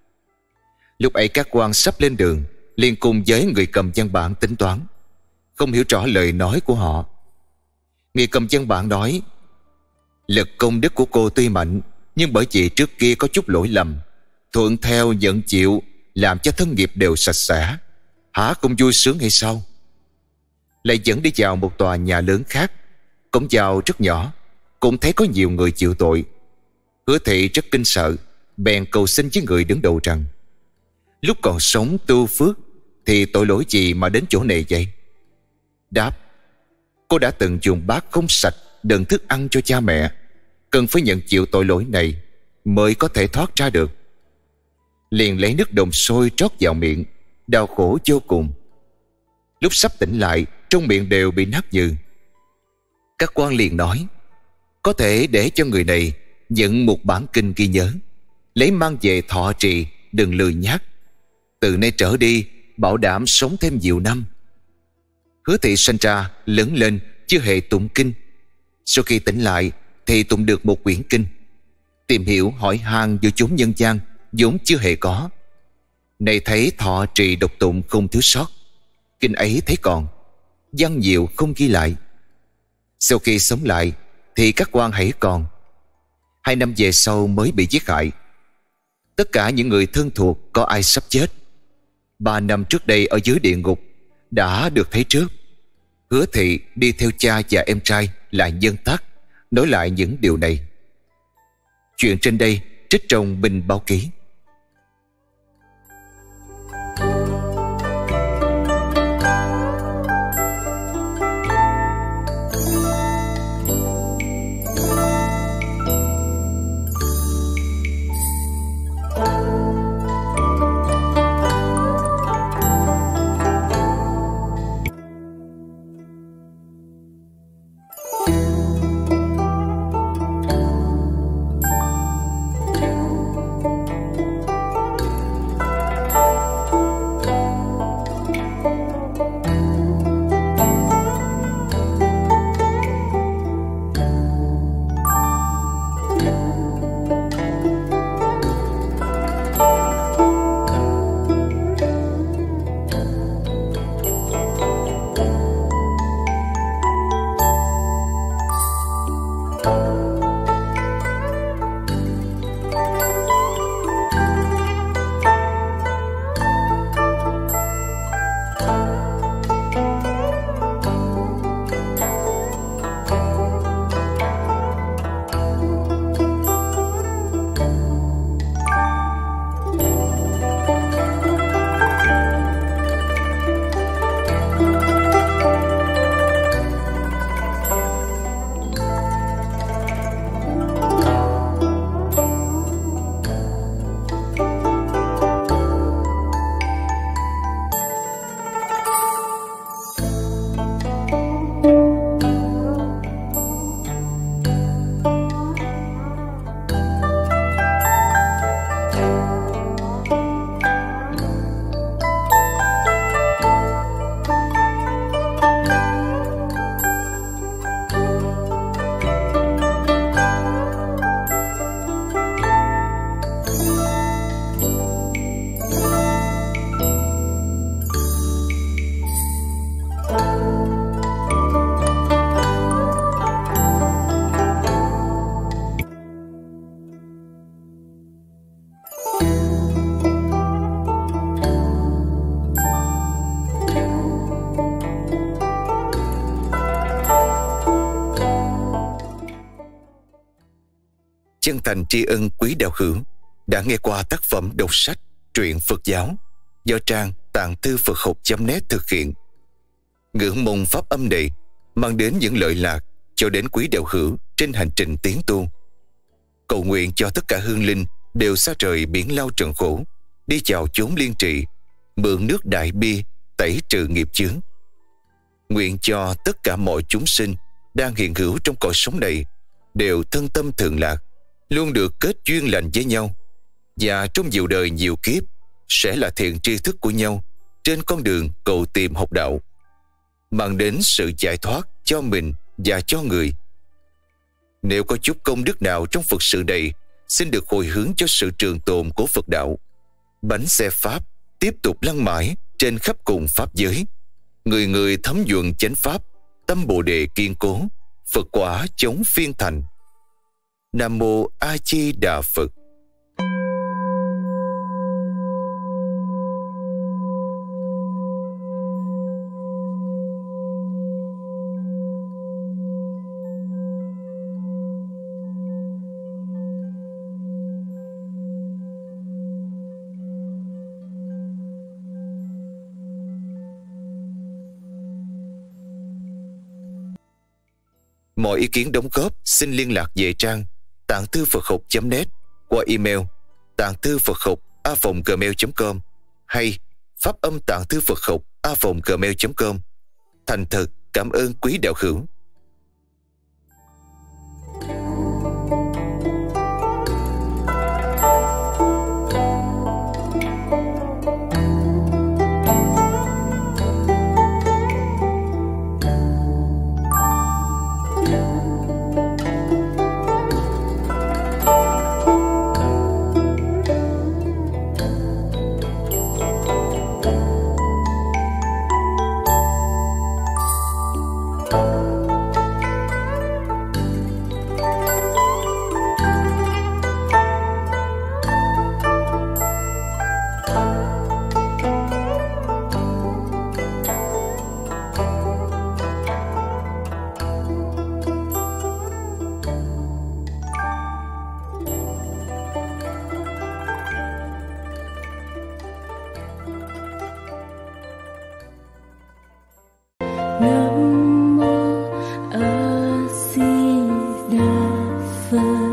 Speaker 1: Lúc ấy các quan sắp lên đường, liền cùng với người cầm văn bản tính toán, không hiểu rõ lời nói của họ. Người cầm văn bản nói lực công đức của cô tuy mạnh, nhưng bởi vì trước kia có chút lỗi lầm, thuận theo nhận chịu, làm cho thân nghiệp đều sạch sẽ, hả không vui sướng hay sao? Lại dẫn đi vào một tòa nhà lớn khác, cổng vào rất nhỏ, cũng thấy có nhiều người chịu tội. Hứa Thị rất kinh sợ, bèn cầu xin với người đứng đầu rằng lúc còn sống tu phước thì tội lỗi gì mà đến chỗ này vậy? Đáp, cô đã từng dùng bát không sạch đựng thức ăn cho cha mẹ, cần phải nhận chịu tội lỗi này mới có thể thoát ra được. Liền lấy nước đồng sôi trót vào miệng, đau khổ vô cùng. Lúc sắp tỉnh lại, trong miệng đều bị nát nhừ. Các quan liền nói có thể để cho người này nhận một bản kinh ghi nhớ, lấy mang về thọ trì, đừng lười nhác. Từ nay trở đi bảo đảm sống thêm nhiều năm. Hứa Thị sinh ra lớn lên chưa hề tụng kinh. Sau khi tỉnh lại thì tụng được một quyển kinh. Tìm hiểu hỏi han giữa chúng nhân gian vốn chưa hề có. Này thấy thọ trì độc tụng không thiếu sót, kinh ấy thấy còn, văn nhiều không ghi lại. Sau khi sống lại thì các quan hãy còn. 2 năm về sau mới bị giết hại. Tất cả những người thân thuộc có ai sắp chết. 3 năm trước đây ở dưới địa ngục đã được thấy trước. Hứa Thị đi theo cha và em trai là Nhân Tắc, nói lại những điều này. Chuyện trên đây trích trong Binh Báo Ký.
Speaker 2: chân thành tri ân quý đạo hữu đã nghe qua tác phẩm đọc sách truyện Phật giáo do trang Tạng Thư Phật Học.net thực hiện. Ngưỡng mong pháp âm này mang đến những lợi lạc cho đến quý đạo hữu trên hành trình tiến tu. Cầu nguyện cho tất cả hương linh đều xa rời biển lao trần khổ, đi vào chốn liên trị, mượn nước đại bi tẩy trừ nghiệp chướng. Nguyện cho tất cả mọi chúng sinh đang hiện hữu trong cõi sống này đều thân tâm thường lạc, luôn được kết duyên lành với nhau, và trong nhiều đời nhiều kiếp sẽ là thiện tri thức của nhau trên con đường cầu tìm học đạo, mang đến sự giải thoát cho mình và cho người. Nếu có chút công đức nào trong Phật sự này, xin được hồi hướng cho sự trường tồn của Phật đạo. Bánh xe Pháp tiếp tục lăn mãi trên khắp cùng Pháp giới. Người người thấm nhuần chánh Pháp, tâm Bồ Đề kiên cố, Phật quả chống phiên thành. Nam Mô A Di Đà Phật. Mọi ý kiến đóng góp xin liên lạc về trang Tạng Thư Phật Học.net qua email tạng thư Phật học@gmail.com hay pháp âm Tạng Thư Phật học@gmail.com. Thành thật cảm ơn quý đạo hữu.
Speaker 3: Nam mô A Di Đà Phật.